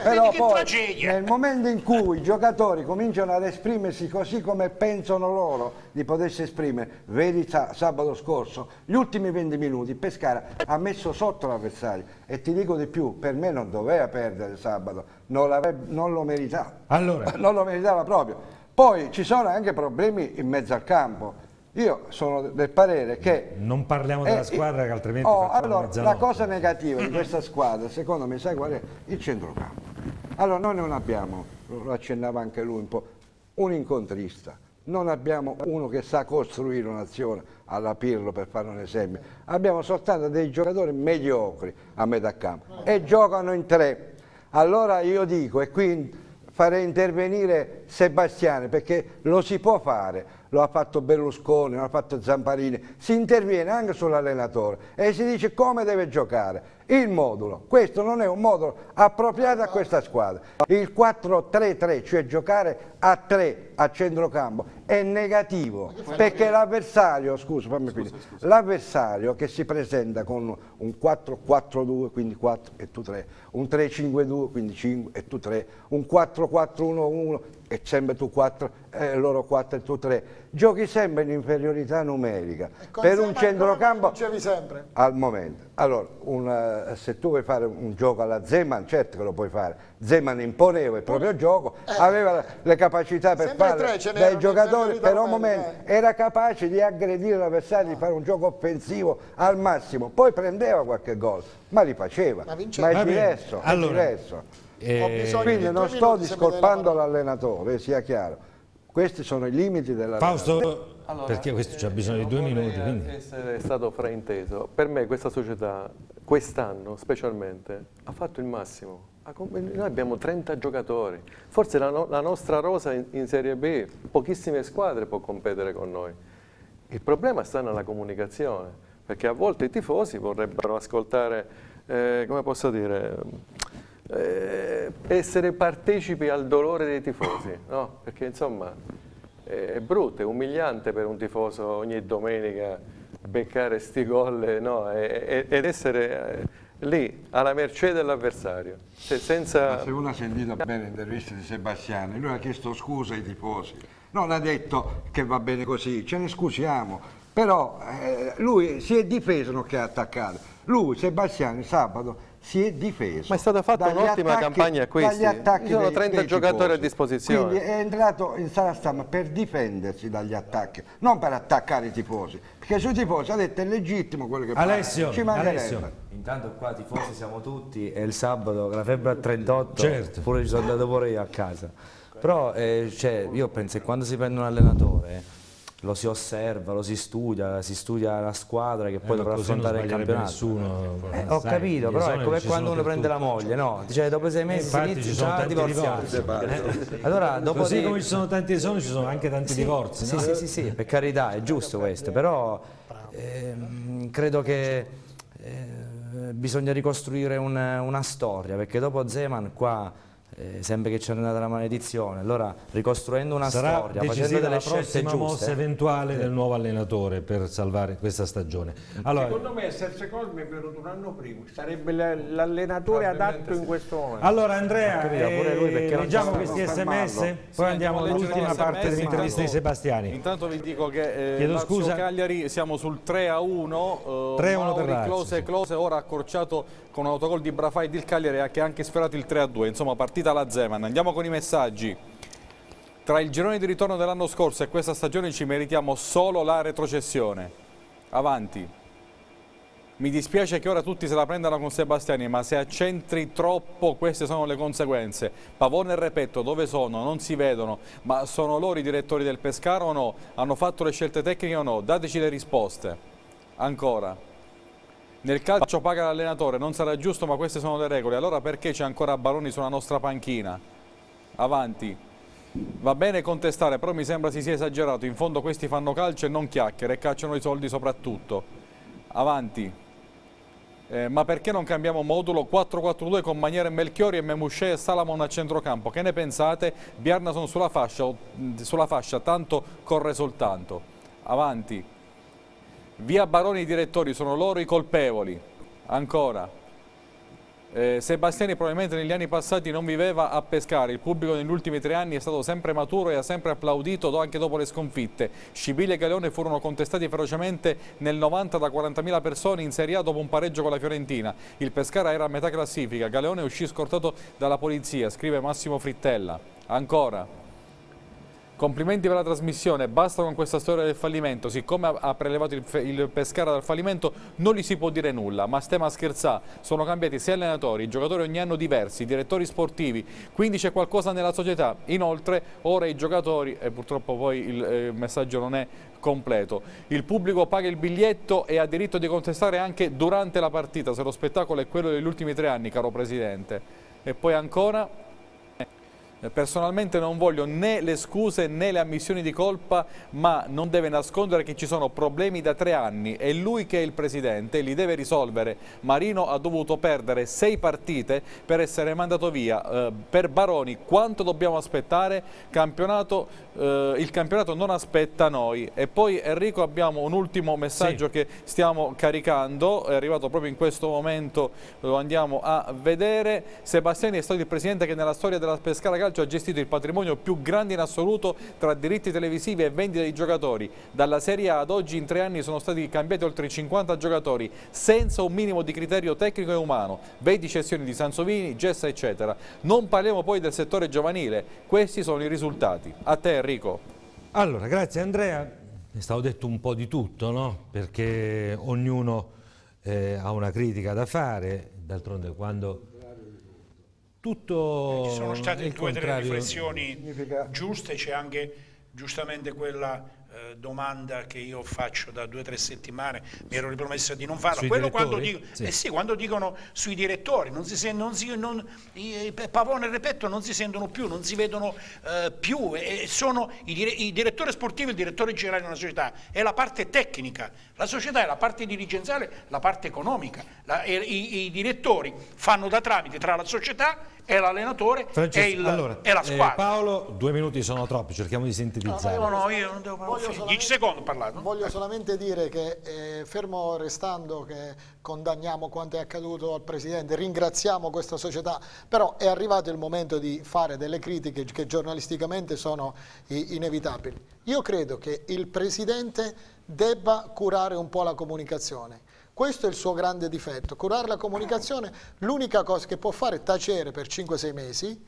nel momento in cui i giocatori cominciano ad esprimersi così come pensano loro di potersi esprimere, vedi sabato scorso, gli ultimi 20 minuti Pescara ha messo sotto l'avversario, e ti dico di più, per me non doveva perdere sabato, non lo meritava, non lo meritava proprio. Poi ci sono anche problemi in mezzo al campo. Io sono del parere che...
Non parliamo della squadra che altrimenti
allora, la cosa negativa di questa squadra, secondo me, sai qual è? Il centrocampo. Allora, noi non abbiamo, lo accennava anche lui un po', un incontrista. Non abbiamo uno che sa costruire un'azione alla Pirlo, per fare un esempio. Abbiamo soltanto dei giocatori mediocri a metà campo e giocano in 3. Allora io dico, e qui farei intervenire Sebastiani, perché lo si può fare. Lo ha fatto Berlusconi, lo ha fatto Zamparini, si interviene anche sull'allenatore e si dice come deve giocare. Il modulo, questo non è un modulo appropriato a questa squadra. Il 4-3-3, cioè giocare a 3 a centrocampo, è negativo, perché l'avversario, scusa, fammi finire, l'avversario che si presenta con un 4-4-2, quindi 4 e tu 3, un 3-5-2, quindi 5 e tu 3, un 4-4-1-1 e sempre tu 4 e loro 4 e tu 3, giochi sempre in inferiorità numerica per un centrocampo
sempre
al momento. Allora, se tu vuoi fare un gioco alla Zeman, certo che lo puoi fare. Zeman imponeva il proprio gioco, aveva le capacità per fare dai giocatori, per un momento era capace di aggredire l'avversario, di fare un gioco offensivo al massimo, poi prendeva qualche gol, ma li faceva, ma è diverso, è diverso. Quindi non sto discolpando l'allenatore, sia chiaro, questi sono i limiti dell'allenatore.
Fausto, perché questo c'ha bisogno di 2 minuti. Quindi.
Essere stato frainteso. Per me questa società, quest'anno specialmente, ha fatto il massimo. Noi abbiamo 30 giocatori, forse la nostra rosa in Serie B, pochissime squadre può competere con noi. Il problema sta nella comunicazione, perché a volte i tifosi vorrebbero ascoltare, come posso dire, essere partecipi al dolore dei tifosi, no? Perché insomma è brutto, è umiliante per un tifoso ogni domenica beccare sti gol, no? Ed essere lì alla mercé dell'avversario. Senza...
Se uno ha sentito bene l'intervista di Sebastiani, lui ha chiesto scusa ai tifosi, non ha detto che va bene così, ce ne scusiamo, però lui si è difeso, non che ha attaccato. Lui, Sebastiani, sabato si è difeso.
Ma è stata fatta un'ottima campagna acquisti. Ci sono 30 giocatori a disposizione.
Quindi è entrato in sala stampa per difendersi dagli attacchi, non per attaccare i tifosi. Perché sui tifosi ha detto è legittimo quello che
Alessio,
ci mancherebbe.
Intanto qua tifosi siamo tutti e il sabato con la febbre a 38, pure ci sono andato pure io a casa. Però cioè, io penso che quando si prende un allenatore lo si osserva, lo si studia la squadra che poi dovrà affrontare il campionato.
Nessuno,
ho capito, però è come quando uno prende la moglie, no? Cioè, dopo 6 mesi si inizia a divorziare. Allora, dopo
così come ci sono tanti esoni, ci sono anche tanti divorzi.
Sì,
no?
sì, per carità, è giusto questo, però credo che bisogna ricostruire una storia, perché dopo Zeman qua sembra che c'è andata la maledizione, allora ricostruendo una storia, facendo delle scelte giuste,
mossa eventuale del nuovo allenatore per salvare questa stagione. Allora,
secondo me Sergio Cosmi è venuto un anno prima, sarebbe l'allenatore adatto in questo momento.
Allora Andrea, leggiamo questi sms, poi andiamo all'ultima parte dell'intervista di Sebastiani.
Intanto vi dico che Lazio Cagliari siamo sul 3-1,
3-1 per Lazio.
Klose ora accorciato con un autogol di Brafai il Cagliari che ha anche sfiorato il 3-2, insomma partita alla Zeman. Andiamo con i messaggi. Tra il girone di ritorno dell'anno scorso e questa stagione ci meritiamo solo la retrocessione. Avanti. Mi dispiace che ora tutti se la prendano con Sebastiani, ma se accentri troppo queste sono le conseguenze. Pavone e Repetto dove sono? Non si vedono, ma sono loro i direttori del Pescara o no? Hanno fatto le scelte tecniche o no? Dateci le risposte. Ancora. Nel calcio paga l'allenatore, non sarà giusto, ma queste sono le regole. Allora perché c'è ancora Baroni sulla nostra panchina? Avanti. Va bene contestare, però mi sembra si sia esagerato. In fondo questi fanno calcio e non chiacchiere e cacciano i soldi soprattutto. Avanti. Ma perché non cambiamo modulo 4-4-2 con Maniere, Melchiori e Memusce e Salamon a centrocampo? Che ne pensate? Bjarnason sulla fascia, tanto corre soltanto. Avanti. Via Baroni i direttori, sono loro i colpevoli. Ancora. Sebastiani probabilmente negli anni passati non viveva a Pescara, il pubblico negli ultimi 3 anni è stato sempre maturo e ha sempre applaudito anche dopo le sconfitte. Scibili e Galeone furono contestati ferocemente nel 90 da 40.000 persone in Serie A dopo un pareggio con la Fiorentina. Il Pescara era a metà classifica, Galeone uscì scortato dalla polizia, scrive Massimo Frittella. Ancora. Complimenti per la trasmissione, basta con questa storia del fallimento, siccome ha prelevato il Pescara dal fallimento non gli si può dire nulla, ma stiamo a scherzare, sono cambiati 6 allenatori, i giocatori ogni anno diversi, direttori sportivi, quindi c'è qualcosa nella società, inoltre ora i giocatori, e purtroppo poi il messaggio non è completo, il pubblico paga il biglietto e ha diritto di contestare anche durante la partita, se lo spettacolo è quello degli ultimi 3 anni, caro Presidente. E poi ancora... Personalmente non voglio né le scuse né le ammissioni di colpa, ma non deve nascondere che ci sono problemi da 3 anni. È lui che è il presidente e li deve risolvere. Marino ha dovuto perdere 6 partite per essere mandato via. Per Baroni quanto dobbiamo aspettare? Il campionato non aspetta noi. E poi Enrico abbiamo un ultimo messaggio che stiamo caricando, è arrivato proprio in questo momento, lo andiamo a vedere. Sebastiani è stato il presidente che nella storia della Pescara Calcio ha gestito il patrimonio più grande in assoluto tra diritti televisivi e vendita di giocatori. Dalla Serie A ad oggi in 3 anni sono stati cambiati oltre 50 giocatori senza un minimo di criterio tecnico e umano. Vedi cessioni di Sansovini, Gessa eccetera. Non parliamo poi del settore giovanile. Questi sono i risultati. A te Enrico.
Allora, grazie Andrea. È stato detto un po' di tutto, no? Perché ognuno ha una critica da fare. D'altronde quando... Tutto
ci sono state 2 o 3 riflessioni giuste, c'è anche giustamente quella domanda che io faccio da 2 o 3 settimane, mi ero ripromesso di non farla. Quello quando, quando dicono sui direttori, Pavone e Repetto non si sentono più, non si vedono più, sono i direttori sportivi, il direttore generale di una società, è la parte tecnica, la società è la parte dirigenziale, la parte economica, i direttori fanno da tramite tra la società e l'allenatore e la squadra.
Paolo, 2 minuti sono troppi, cerchiamo di sintetizzare.
No, io non devo parlare. 10 secondi parlare.
Voglio solamente dire che, fermo restando che condanniamo quanto è accaduto al Presidente, ringraziamo questa società, però è arrivato il momento di fare delle critiche che giornalisticamente sono inevitabili. Io credo che il Presidente debba curare un po' la comunicazione. Questo è il suo grande difetto, curare la comunicazione, l'unica cosa che può fare è tacere per 5-6 mesi,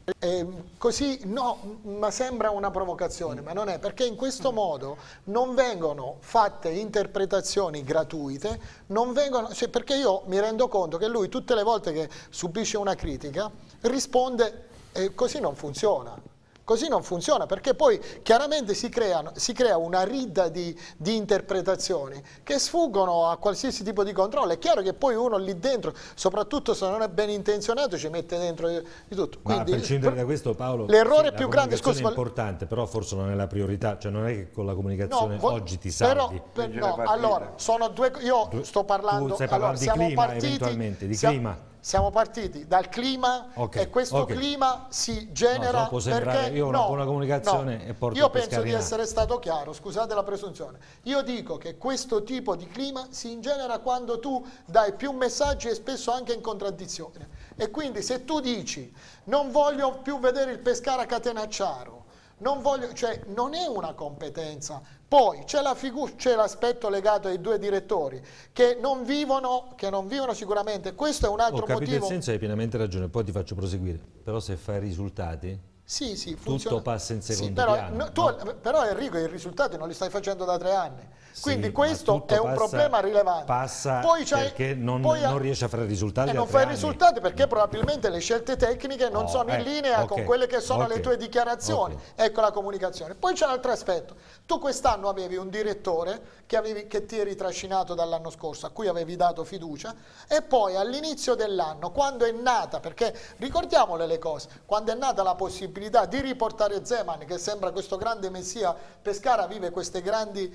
così no, ma sembra una provocazione, ma non è, perché in questo modo non vengono fatte interpretazioni gratuite, non vengono, perché io mi rendo conto che lui tutte le volte che subisce una critica risponde così non funziona. Così non funziona, perché poi chiaramente si crea una ridda di interpretazioni che sfuggono a qualsiasi tipo di controllo. È chiaro che poi uno lì dentro, soprattutto se non è ben intenzionato, ci mette dentro di tutto.
Ma a prescindere da questo, Paolo,
l'errore più grande,
scusa, è importante, però forse non è la priorità, cioè non è che con la comunicazione oggi ti salvi.
No, allora, sono 2, io sto parlando,
di clima, eventualmente, di clima.
Siamo partiti dal clima e questo clima si genera perché
io ho una buona comunicazione e porto
io penso di essere stato chiaro, scusate la presunzione. Io dico che questo tipo di clima si ingenera quando tu dai più messaggi e spesso anche in contraddizione. E quindi se tu dici non voglio più vedere il Pescara Catenacciaro, non voglio, cioè non è una competenza. Poi c'è l'aspetto legato ai 2 direttori che non vivono sicuramente. Questo è un altro motivo.
Ho capito il senso, hai pienamente ragione, poi ti faccio proseguire. Però se fai risultati, tutto passa in secondo piano.
Però Enrico i risultati non li stai facendo da 3 anni. Quindi questo è un problema rilevante.
Perché non riesce a fare risultati.
Non fai risultati perché probabilmente le scelte tecniche non sono in linea con quelle che sono le tue dichiarazioni. Ecco la comunicazione. Poi c'è un altro aspetto. Tu quest'anno avevi un direttore che ti eri trascinato dall'anno scorso, a cui avevi dato fiducia, e poi all'inizio dell'anno, quando è nata, perché ricordiamole le cose, quando è nata la possibilità di riportare Zeman, che sembra questo grande messia, Pescara vive questi grandi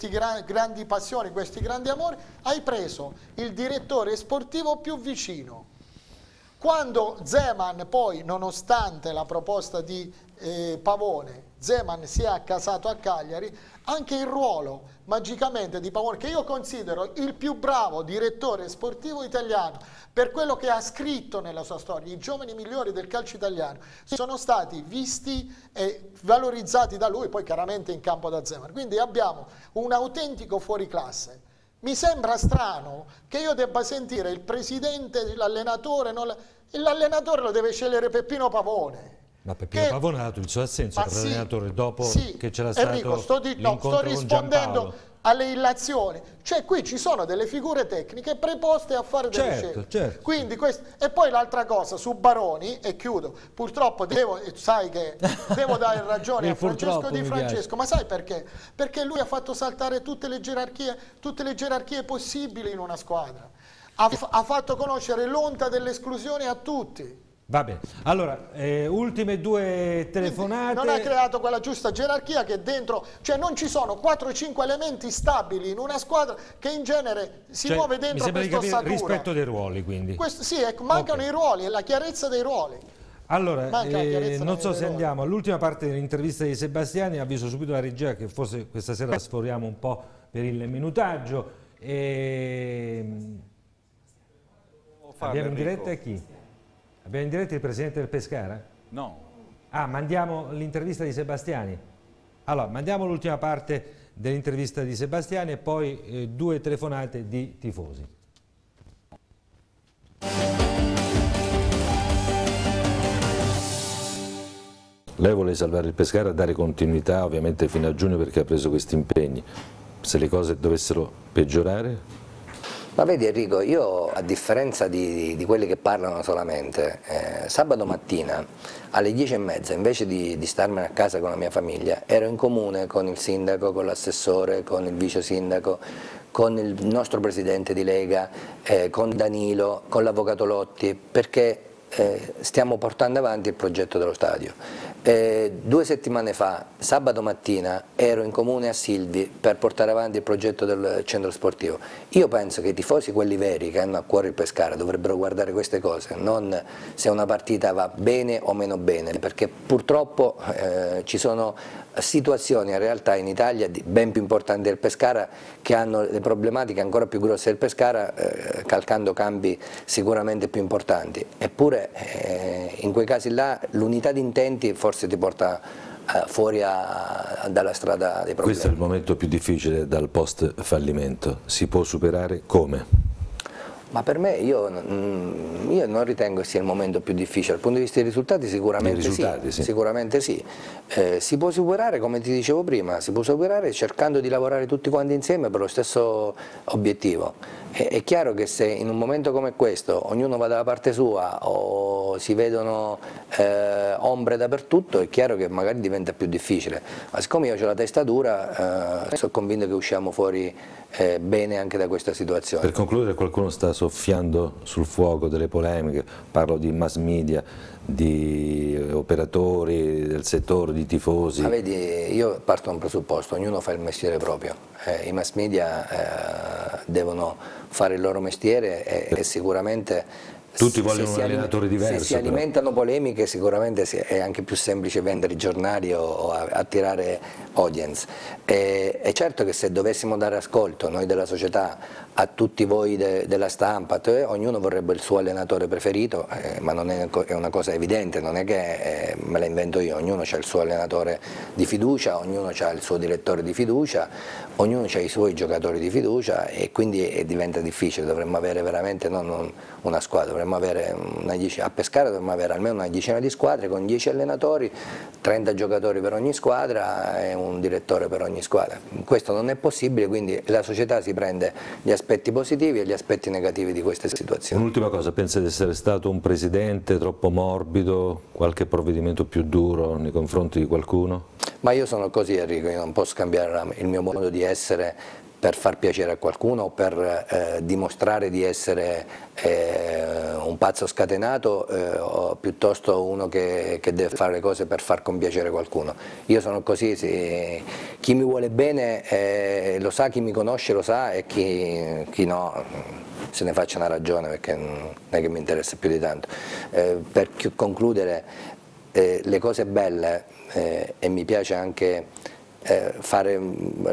passioni, questi grandi amori, hai preso il direttore sportivo più vicino. Quando Zeman poi, nonostante la proposta di Pavone, Zeman si è accasato a Cagliari, anche il ruolo magicamente di Pavone, che io considero il più bravo direttore sportivo italiano, per quello che ha scritto nella sua storia. I giovani migliori del calcio italiano sono stati visti e valorizzati da lui, poi chiaramente in campo da Zeman. Quindi abbiamo un autentico fuoriclasse. Mi sembra strano che io debba sentire il presidente, l'allenatore, l'allenatore lo deve scegliere Peppino Pavone.
Ma Peppino Pavone ha dato il suo assenso per l'allenatore dopo che c'era stato
Enrico, sto rispondendo alle illazioni. Cioè qui ci sono delle figure tecniche preposte a fare delle scelte.
Certo.
Quindi e poi l'altra cosa su Baroni, e chiudo, purtroppo sai che devo dare ragione a Francesco Di Francesco, ma sai perché? Perché lui ha fatto saltare tutte le gerarchie possibili in una squadra. Ha fatto conoscere l'onta dell'esclusione a tutti.
Va bene, allora, ultime due telefonate.
Non ha creato quella giusta gerarchia che dentro, cioè non ci sono 4-5 elementi stabili in una squadra che in genere si muove dentro questa ossatura.
Rispetto dei ruoli, quindi.
Sì, ecco, mancano i ruoli e la chiarezza dei ruoli.
Allora, non so se andiamo all'ultima parte dell'intervista di Sebastiani, avviso subito la regia che forse questa sera la sforiamo un po' per il minutaggio. Abbiamo in diretta chi? Abbiamo in diretta il presidente del Pescara?
No.
Ah, mandiamo l'intervista di Sebastiani? Allora, mandiamo l'ultima parte dell'intervista di Sebastiani e poi due telefonate di tifosi.
Lei vuole salvare il Pescara, dare continuità ovviamente fino a giugno perché ha preso questi impegni. Se le cose dovessero peggiorare?
Ma vedi Enrico, io a differenza di quelli che parlano solamente, sabato mattina alle 10:30 invece di starmene a casa con la mia famiglia ero in comune con il sindaco, con l'assessore, con il vice sindaco, con il nostro presidente di Lega, con Danilo, con l'avvocato Lotti, perché stiamo portando avanti il progetto dello stadio. 2 settimane fa, sabato mattina, ero in comune a Silvi per portare avanti il progetto del centro sportivo. Io penso che i tifosi, quelli veri, che hanno a cuore il Pescara, dovrebbero guardare queste cose, non se una partita va bene o meno bene, perché purtroppo ci sono situazioni in realtà in Italia ben più importanti del Pescara che hanno le problematiche ancora più grosse del Pescara, calcando cambi sicuramente più importanti. Eppure in quei casi là l'unità di intenti forse ti porta fuori dalla strada dei problemi.
Questo è il momento più difficile dal post fallimento, si può superare come?
Ma per me io non ritengo che sia il momento più difficile, dal punto di vista dei risultati sicuramente sì. Sicuramente sì. Si può superare, come ti dicevo prima, si può superare cercando di lavorare tutti quanti insieme per lo stesso obiettivo. È chiaro che se in un momento come questo ognuno va dalla parte sua o si vedono ombre dappertutto, è chiaro che magari diventa più difficile, ma siccome io ho la testa dura sono convinto che usciamo fuori bene anche da questa situazione.
Per concludere, qualcuno sta soffiando sul fuoco delle polemiche, parlo di mass media, di operatori del settore, di tifosi.
Ma vedi, io parto da un presupposto, ognuno fa il mestiere proprio, i mass media devono fare il loro mestiere e sicuramente
tutti vogliono un allenatore diverso.
Se si alimentano polemiche sicuramente è anche più semplice vendere i giornali o attirare audience. È certo che se dovessimo dare ascolto noi della società a tutti voi della stampa, ognuno vorrebbe il suo allenatore preferito, ma non è una cosa evidente, non è che me la invento io, ognuno ha il suo allenatore di fiducia, ognuno ha il suo direttore di fiducia, ognuno ha i suoi giocatori di fiducia e quindi diventa difficile, dovremmo avere veramente non una squadra, dovremmo avere a Pescara dovremmo avere almeno una decina di squadre con 10 allenatori, 30 giocatori per ogni squadra e un direttore per ogni squadra. Questo non è possibile, quindi la società si prende gli aspetti positivi e gli aspetti negativi di queste situazioni.
Un'ultima cosa, pensa di essere stato un presidente troppo morbido, qualche provvedimento più duro nei confronti di qualcuno?
Ma io sono così Enrico, io non posso cambiare il mio modo di essere per far piacere a qualcuno o per dimostrare di essere un pazzo scatenato o piuttosto uno che deve fare le cose per far compiacere qualcuno. Io sono così, chi mi vuole bene lo sa, chi mi conosce lo sa e chi no se ne faccia una ragione perché non è che mi interessa più di tanto. Per concludere, le cose belle e mi piace anche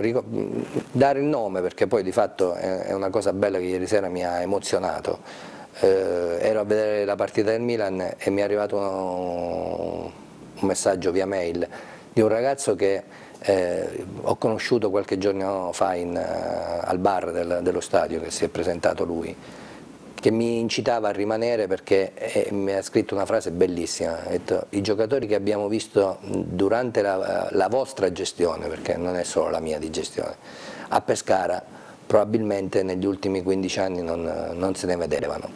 dare il nome, perché poi di fatto è una cosa bella che ieri sera mi ha emozionato. ero a vedere la partita del Milan e mi è arrivato un messaggio via mail di un ragazzo che ho conosciuto qualche giorno fa al bar dello stadio, che si è presentato lui, che mi incitava a rimanere perché mi ha scritto una frase bellissima, ha detto: i giocatori che abbiamo visto durante la vostra gestione, perché non è solo la mia di gestione, a Pescara probabilmente negli ultimi 15 anni non se ne vedevano.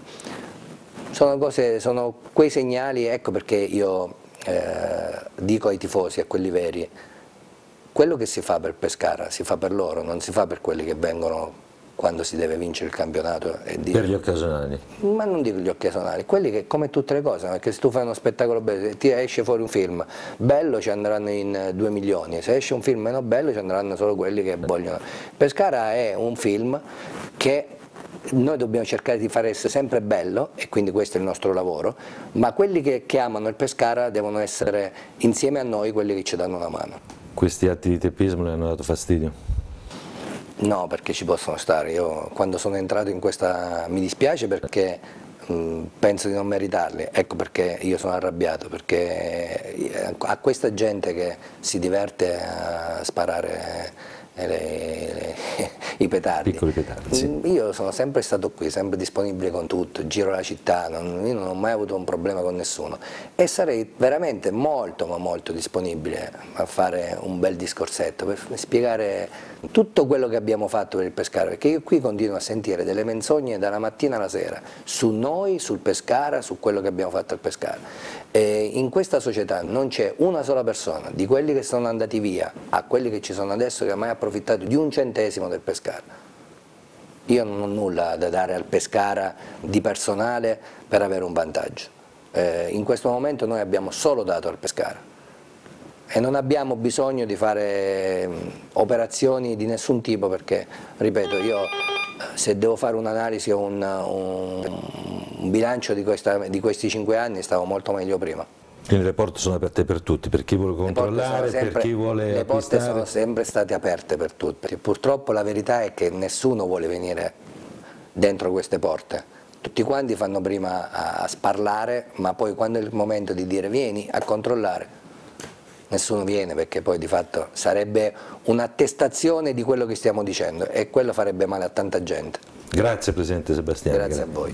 Sono quei segnali, ecco perché io dico ai tifosi, a quelli veri, quello che si fa per Pescara si fa per loro, non si fa per quelli che vengono quando si deve vincere il campionato.
Per gli occasionali?
Ma non dico gli occasionali, quelli che, come tutte le cose, perché se tu fai uno spettacolo bello, ti esce fuori un film bello, ci andranno in 2 milioni, se esce un film meno bello ci andranno solo quelli che vogliono. Pescara è un film che noi dobbiamo cercare di fare essere sempre bello, e quindi questo è il nostro lavoro, ma quelli che amano il Pescara devono essere insieme a noi quelli che ci danno una mano.
Questi atti di teppismo le hanno dato fastidio?
No, perché ci possono stare. Io quando sono entrato in questa mi dispiace perché penso di non meritarli, ecco perché io sono arrabbiato, perché a questa gente che si diverte a sparare i petardi.
Piccoli petardi, sì.
Io sono sempre stato qui, sempre disponibile con tutto, giro la città, io non ho mai avuto un problema con nessuno e sarei veramente molto ma molto disponibile a fare un bel discorsetto per spiegare tutto quello che abbiamo fatto per il Pescara, perché io qui continuo a sentire delle menzogne dalla mattina alla sera su noi, sul Pescara, su quello che abbiamo fatto al Pescara. E in questa società non c'è una sola persona, di quelli che sono andati via a quelli che ci sono adesso, che ha mai approfittato di un centesimo del Pescara. Io non ho nulla da dare al Pescara di personale per avere un vantaggio. In questo momento noi abbiamo solo dato al Pescara e non abbiamo bisogno di fare operazioni di nessun tipo, perché, ripeto, io se devo fare un'analisi o un bilancio di questi 5 anni stavo molto meglio prima.
Quindi le porte sono aperte per tutti, per chi vuole controllare, per chi vuole acquistare?
Le porte sono sempre state aperte per tutti. Purtroppo la verità è che nessuno vuole venire dentro queste porte. Tutti quanti fanno prima a sparlare, ma poi quando è il momento di dire vieni a controllare, nessuno viene, perché poi di fatto sarebbe un'attestazione di quello che stiamo dicendo e quello farebbe male a tanta gente.
Grazie Presidente Sebastiani.
Grazie a voi.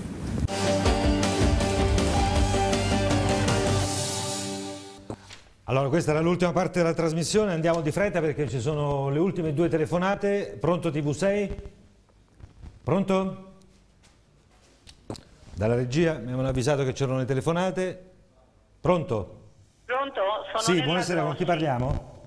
Allora, questa era l'ultima parte della trasmissione, andiamo di fretta perché ci sono le ultime 2 telefonate. Pronto TV6? Pronto? Dalla regia mi avevano avvisato che c'erano le telefonate. Pronto?
Pronto? Sono
sì,
Nella
buonasera,
Grossi.
con chi parliamo?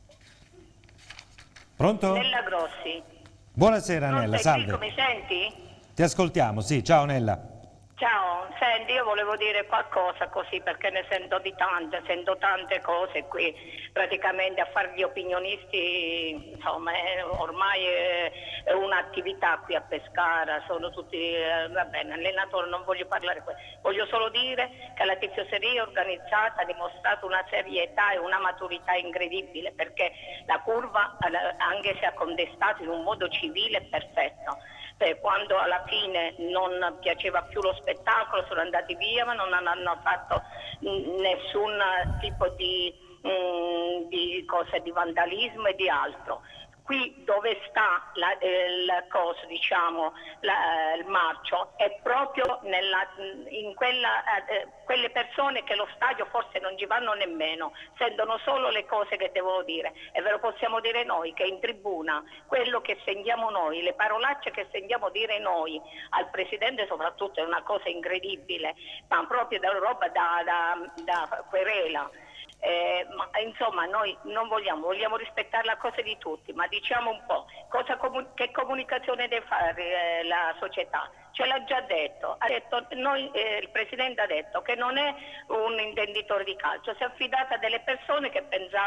Pronto?
Nella Grossi.
Buonasera
Pronto,
Nella,
è
salve.
qui, mi senti?
Ti ascoltiamo, sì, ciao Nella.
Ciao, senti, io volevo dire qualcosa così perché ne sento sento tante cose qui, praticamente a fare gli opinionisti, insomma, ormai è un'attività qui a Pescara, sono tutti, va bene, allenatore non voglio parlare, voglio solo dire che la tifoseria organizzata ha dimostrato una serietà e una maturità incredibile, perché la curva, anche se ha contestato in un modo civile e perfetto, quando alla fine non piaceva più lo spettacolo sono andati via, ma non hanno fatto nessun tipo di cose di vandalismo e di altro. Qui dove sta il marcio è proprio in quelle persone che lo stadio forse non ci vanno nemmeno, sentono solo le cose che devono dire, e ve lo possiamo dire noi che in tribuna quello che sentiamo noi, le parolacce che sentiamo dire noi al Presidente soprattutto è una cosa incredibile, ma proprio da roba da querela. Ma insomma noi non vogliamo rispettare la cosa di tutti, ma diciamo un po' che comunicazione deve fare la società. Ce l'ha già detto, il Presidente ha detto che non è un intenditore di calcio, si è affidata a delle persone che pensava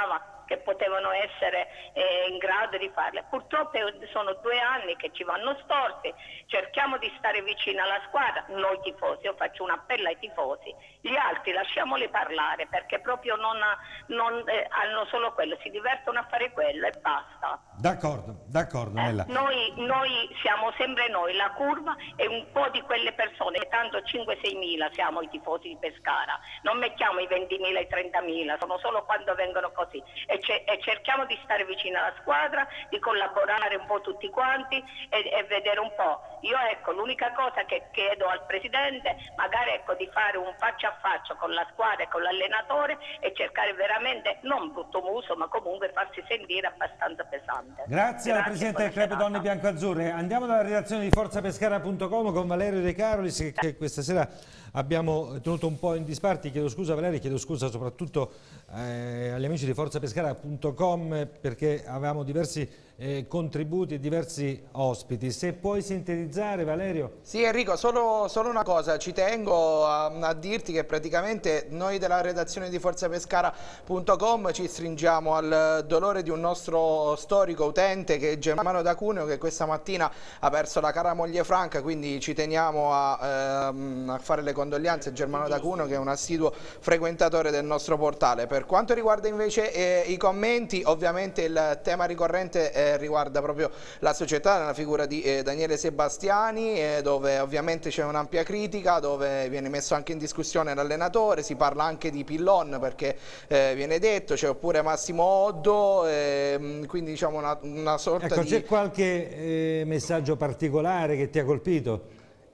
che potevano essere in grado di farle. Purtroppo sono 2 anni che ci vanno storti, cerchiamo di stare vicino alla squadra, noi tifosi, io faccio un appello ai tifosi, gli altri lasciamoli parlare perché proprio non hanno solo quello, si divertono a fare quello e basta.
D'accordo, Nella.
Noi siamo sempre noi, la curva e un po' di quelle persone, tanto 5-6 mila siamo i tifosi di Pescara, non mettiamo i 20.000 e i 30.000, sono solo quando vengono così e cerchiamo di stare vicino alla squadra, di collaborare un po' tutti quanti e vedere un po'. Io ecco, l'unica cosa che chiedo al Presidente, magari ecco di fare un faccia a faccia con la squadra e con l'allenatore e cercare veramente, non brutto muso, ma comunque farsi sentire abbastanza pesante.
Grazie al Presidente del Club Donne Biancoazzurre. Andiamo dalla redazione di forzapescara.com con Valerio De Carolis, che questa sera abbiamo tenuto un po' in disparte. Chiedo scusa Valerio, chiedo scusa soprattutto agli amici di forzapescara.com perché avevamo diversi contributi e diversi ospiti. Se puoi sintetizzare, Valerio?
Sì, Enrico, solo una cosa, ci tengo a dirti che praticamente noi della redazione di forzapescara.com ci stringiamo al dolore di un nostro storico utente che è Germano da Cuneo, che questa mattina ha perso la cara moglie Franca, quindi ci teniamo a fare le condoglianze a Germano da Cuneo, che è un assiduo frequentatore del nostro portale. Per quanto riguarda invece i commenti, ovviamente il tema ricorrente riguarda proprio la società, nella figura di Daniele Sebastiani, dove ovviamente c'è un'ampia critica, dove viene messo anche in discussione l'allenatore, si parla anche di Pillon perché viene detto, c'è oppure Massimo Oddo, quindi diciamo una sorta di...
C'è qualche messaggio particolare che ti ha colpito?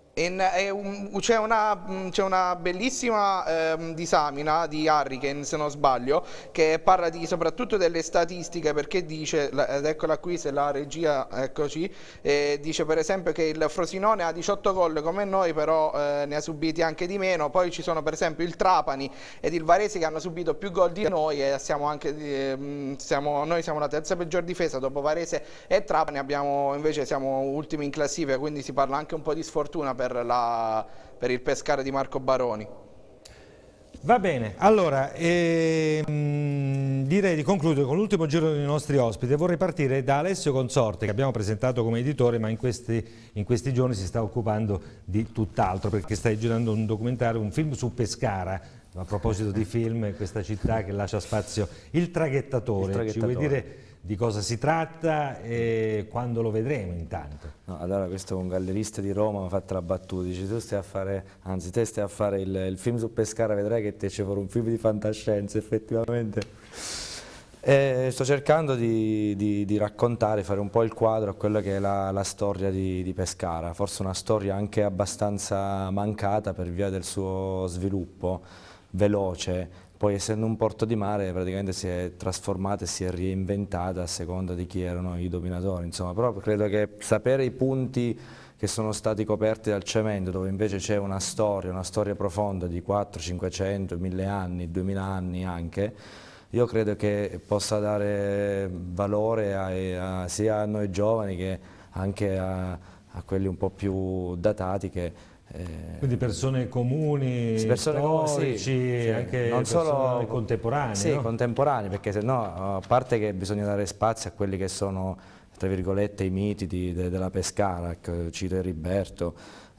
C'è una bellissima disamina di Harriken, se non sbaglio, che parla soprattutto delle statistiche, perché dice, ed eccola qui se la regia, eccoci, dice per esempio che il Frosinone ha 18 gol come noi, però ne ha subiti anche di meno. Poi ci sono per esempio il Trapani ed il Varese che hanno subito più gol di noi e noi siamo la terza peggior difesa dopo Varese e Trapani, invece siamo ultimi in classifica, quindi si parla anche un po' di sfortuna per il Pescara di Marco Baroni.
Va bene, allora direi di concludere con l'ultimo giro dei nostri ospiti. Vorrei partire da Alessio Consorte, che abbiamo presentato come editore, ma in questi giorni si sta occupando di tutt'altro perché stai girando un documentario, un film su Pescara. A proposito di film, questa città che lascia spazio, Il Traghettatore. Ci vuoi dire di cosa si tratta e quando lo vedremo intanto?
No, allora questo è un gallerista di Roma, mi ha fatto la battuta, dice te stai a fare il film su Pescara, vedrai che te c'è un film di fantascienza effettivamente. Sto cercando di raccontare, fare un po' il quadro a quello che è la storia di Pescara, forse una storia anche abbastanza mancata per via del suo sviluppo veloce. Poi essendo un porto di mare praticamente si è trasformata e si è reinventata a seconda di chi erano i dominatori, insomma, però credo che sapere i punti che sono stati coperti dal cemento, dove invece c'è una storia profonda di 400, 500, 1000 anni, 2000 anni anche, io credo che possa dare valore sia a noi giovani che anche a quelli un po' più datati che
quindi persone comuni, storici, sì, anche non solo contemporanei.
Sì,
no?
Contemporanei, perché se no, a parte che bisogna dare spazio a quelli che sono, tra virgolette, i miti della Pescara, cito Eriberto,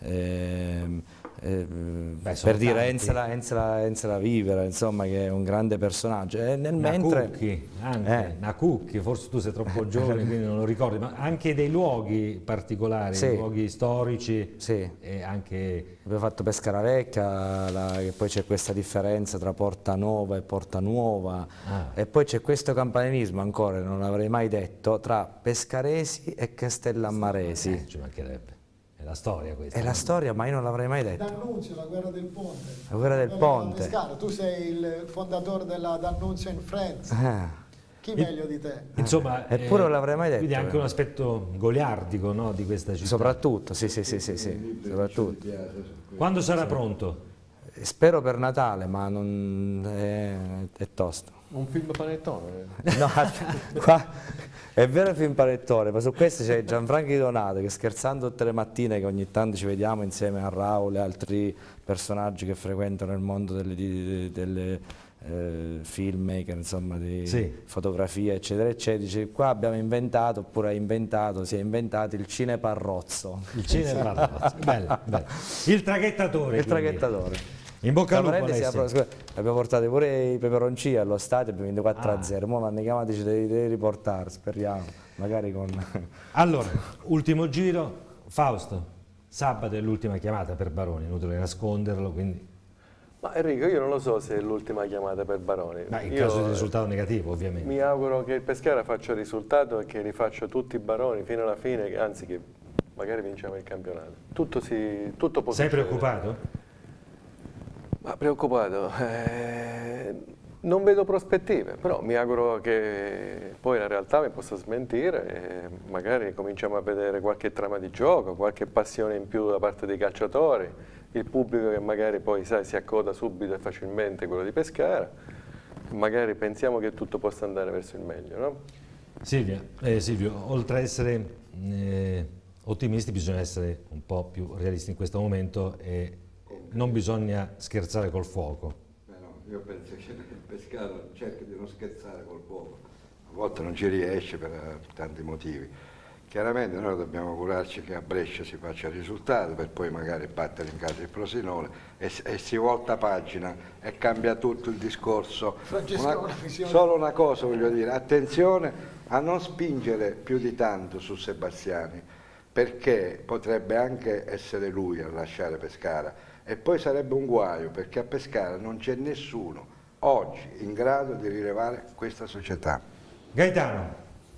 per dire Enzela Vivera, insomma, che è un grande personaggio. E
Nacucchi, forse tu sei troppo giovane quindi non lo ricordi, ma anche dei luoghi particolari, sì, luoghi storici,
sì.
E anche...
Abbiamo fatto Pescara Vecchia, che poi c'è questa differenza tra Porta Nova e Porta Nuova, e poi c'è questo campanilismo ancora, non l'avrei mai detto, tra pescaresi e castellammaresi.
Ci mancherebbe. È la storia questa.
È la storia, ma io non l'avrei mai detto.
D'Annunzio, la guerra del ponte.
La guerra del ponte.
Pescara. Tu sei il fondatore della D'Annunzio in Friends. Chi meglio di te?
Insomma,
eppure non l'avrei mai detto.
Quindi anche un aspetto goliardico, no, di questa città.
Soprattutto, sì, soprattutto.
Quando sarà pronto?
Spero per Natale, ma è tosto.
Un film panettone?
No, qua è vero film panettone, ma su questo c'è Gianfranco Di Donato che scherzando tutte le mattine, che ogni tanto ci vediamo insieme a Raul e altri personaggi che frequentano il mondo delle filmmaker, insomma, di fotografia, eccetera, eccetera, dice qua abbiamo inventato, oppure si è inventato il cineparrozzo.
Il cineparrozzo, bello, bello. Il traghettatore.
Il traghettatore.
In bocca al lupo.
Abbiamo portato pure i peperoncini allo stadio, abbiamo vinto 4-0, ora mi hanno chiamato e dice devi riportare, speriamo, magari con...
Allora, ultimo giro, Fausto, sabato è l'ultima chiamata per Baroni, inutile nasconderlo, quindi...
Ma Enrico, io non lo so se è l'ultima chiamata per Baroni.
In caso di risultato negativo, ovviamente.
Mi auguro che il Pescara faccia il risultato e che rifaccia tutti i Baroni fino alla fine, anzi che magari vinciamo il campionato. Tutto può
Sei preoccupato?
Ma preoccupato, non vedo prospettive, però mi auguro che poi la realtà mi possa smentire e magari cominciamo a vedere qualche trama di gioco, qualche passione in più da parte dei calciatori, il pubblico che magari poi si accoda subito e facilmente quello di Pescara, magari pensiamo che tutto possa andare verso il meglio, no?
Silvio, oltre a essere ottimisti bisogna essere un po' più realisti in questo momento e non bisogna scherzare col fuoco.
No, io penso che il Pescara cerca di non scherzare col fuoco, a volte non ci riesce per tanti motivi. Chiaramente noi dobbiamo augurarci che a Brescia si faccia il risultato per poi magari battere in casa il Frosinone e si volta pagina e cambia tutto il discorso. Solo una cosa voglio dire, attenzione a non spingere più di tanto su Sebastiani, perché potrebbe anche essere lui a lasciare Pescara. E poi sarebbe un guaio, perché a Pescara non c'è nessuno oggi in grado di rilevare questa società.
Gaetano.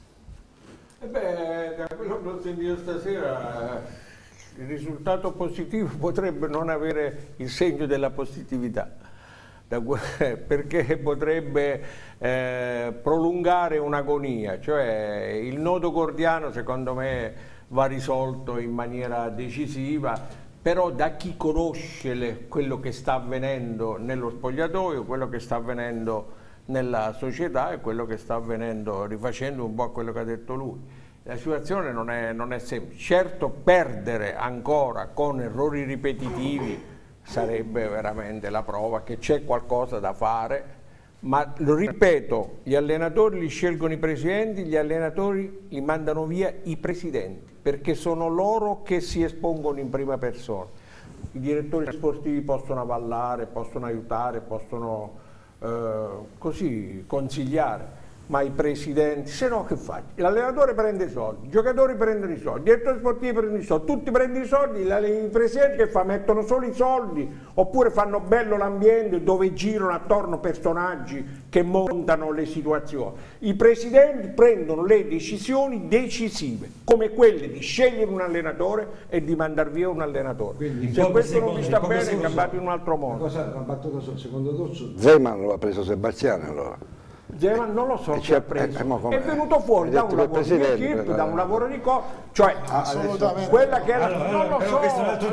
Da quello che ho sentito stasera, il risultato positivo potrebbe non avere il segno della positività, perché potrebbe prolungare un'agonia, cioè il nodo gordiano secondo me va risolto in maniera decisiva. Però da chi conosce quello che sta avvenendo nello spogliatoio, quello che sta avvenendo nella società e quello che sta avvenendo, rifacendo un po' quello che ha detto lui. La situazione non è semplice. Certo, perdere ancora con errori ripetitivi sarebbe veramente la prova che c'è qualcosa da fare, ma lo ripeto, gli allenatori li scelgono i presidenti, gli allenatori li mandano via i presidenti, perché sono loro che si espongono in prima persona. I direttori sportivi possono avallare, possono aiutare, possono così consigliare, ma i presidenti, se no che fai? L'allenatore prende i soldi, i giocatori prendono i soldi, i direttori sportivi prendono i soldi, tutti prendono i soldi, i presidenti che fa? Mettono solo i soldi, oppure fanno bello l'ambiente dove girano attorno personaggi che montano le situazioni. I presidenti prendono le decisioni decisive, come quelle di scegliere un allenatore e di mandar via un allenatore. Quindi, se questo non vi sta bene, campate in un altro modo.
Una battuta secondo te, Zeman lo ha preso Sebastiani allora?
Zeman non lo so chi ha preso, è venuto fuori da un lavoro di equipe, da un lavoro di cioè assolutamente quella che era, non lo so,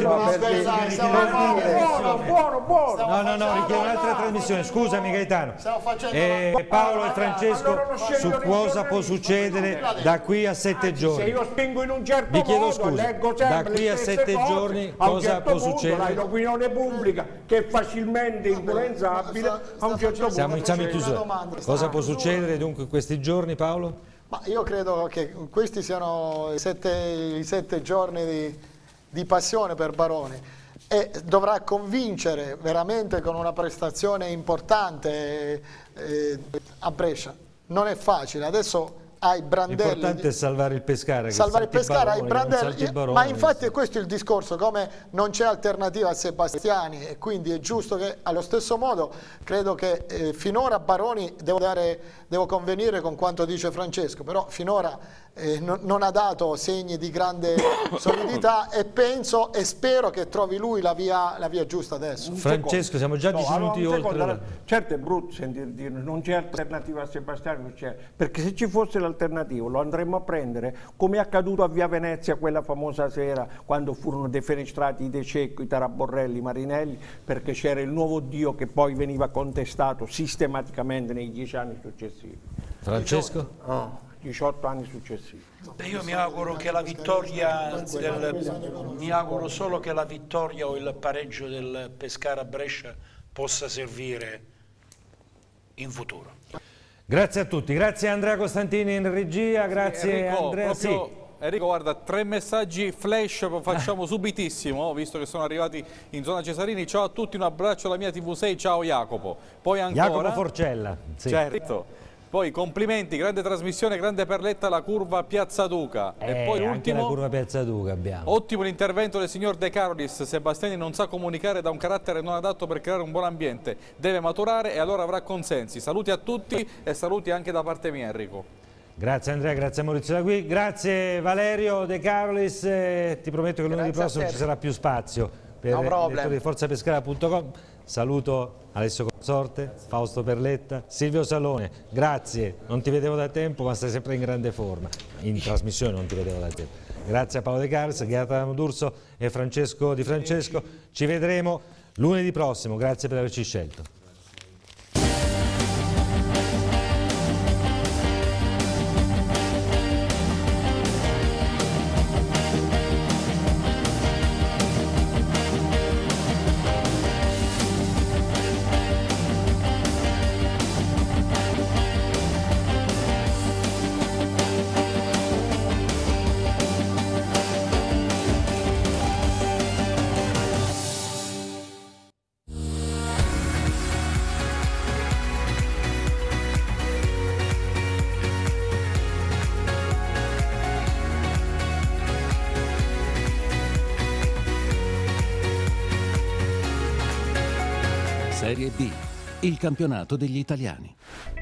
buono.
No, richiede un'altra trasmissione, scusami Gaetano. Paolo e Francesco, su cosa può succedere da qui a 7 giorni?
Se io spingo in un certo modo, leggo sempre
da qui a 7 giorni cosa può succedere?
Hai l'opinione pubblica che è facilmente influenzabile, a un certo punto
siamo in chiusura. Cosa può succedere dunque in questi giorni, Paolo?
Ma io credo che questi siano i 7 giorni di passione per Baroni e dovrà convincere veramente con una prestazione importante a Brescia. Non è facile, adesso hai Brandelli.
L'importante è salvare il Pescara.
Salvare il Pescara, hai Brandelli, ma infatti è questo il discorso, come non c'è alternativa a Sebastiani e quindi è giusto che allo stesso modo credo che finora Baroni, devo convenire con quanto dice Francesco, però finora non ha dato segni di grande solidità e penso e spero che trovi lui la via giusta adesso.
Francesco, siamo già 10 minuti oltre.
Certo è brutto sentire dire non c'è alternativa a Sebastiani, perché se ci fosse l'alternativa alternativo lo andremo a prendere, come è accaduto a Via Venezia quella famosa sera quando furono defenestrati i De Cecco, i Taraborrelli, i Marinelli, perché c'era il nuovo Dio che poi veniva contestato sistematicamente nei 10 anni successivi.
Francesco?
No, 18 anni successivi.
Io mi auguro che la vittoria mi auguro solo che la vittoria o il pareggio del Pescara-Brescia possa servire in futuro.
Grazie a tutti, grazie a Andrea Costantini in regia, grazie
Enrico,
Andrea.
Enrico, guarda, 3 messaggi flash, facciamo subitissimo, visto che sono arrivati in zona Cesarini. Ciao a tutti, un abbraccio alla mia TV6, ciao Jacopo. Poi ancora
Jacopo Forcella. Sì.
Certo. Poi complimenti, grande trasmissione, grande perletta la curva Piazza Duca. E poi
anche la
l'ultimo,
curva Piazza Duca abbiamo.
ottimo l'intervento del signor De Carolis. Sebastiani non sa comunicare, da un carattere non adatto per creare un buon ambiente, deve maturare e allora avrà consensi. Saluti a tutti e saluti anche da parte mia, Enrico.
Grazie Andrea, grazie a Maurizio da qui, grazie Valerio De Carolis, ti prometto che lunedì prossimo ci sarà più spazio per i lettori di forzapescara.com. Saluto Alessio Consorte, Fausto Perletta, Silvio Salone, grazie, non ti vedevo da tempo ma stai sempre in grande forma, in trasmissione non ti vedevo da tempo. Grazie a Paolo De Carolis, Gaetano D'Urso e Francesco Di Francesco, ci vedremo lunedì prossimo, grazie per averci scelto.
Serie B, il campionato degli italiani.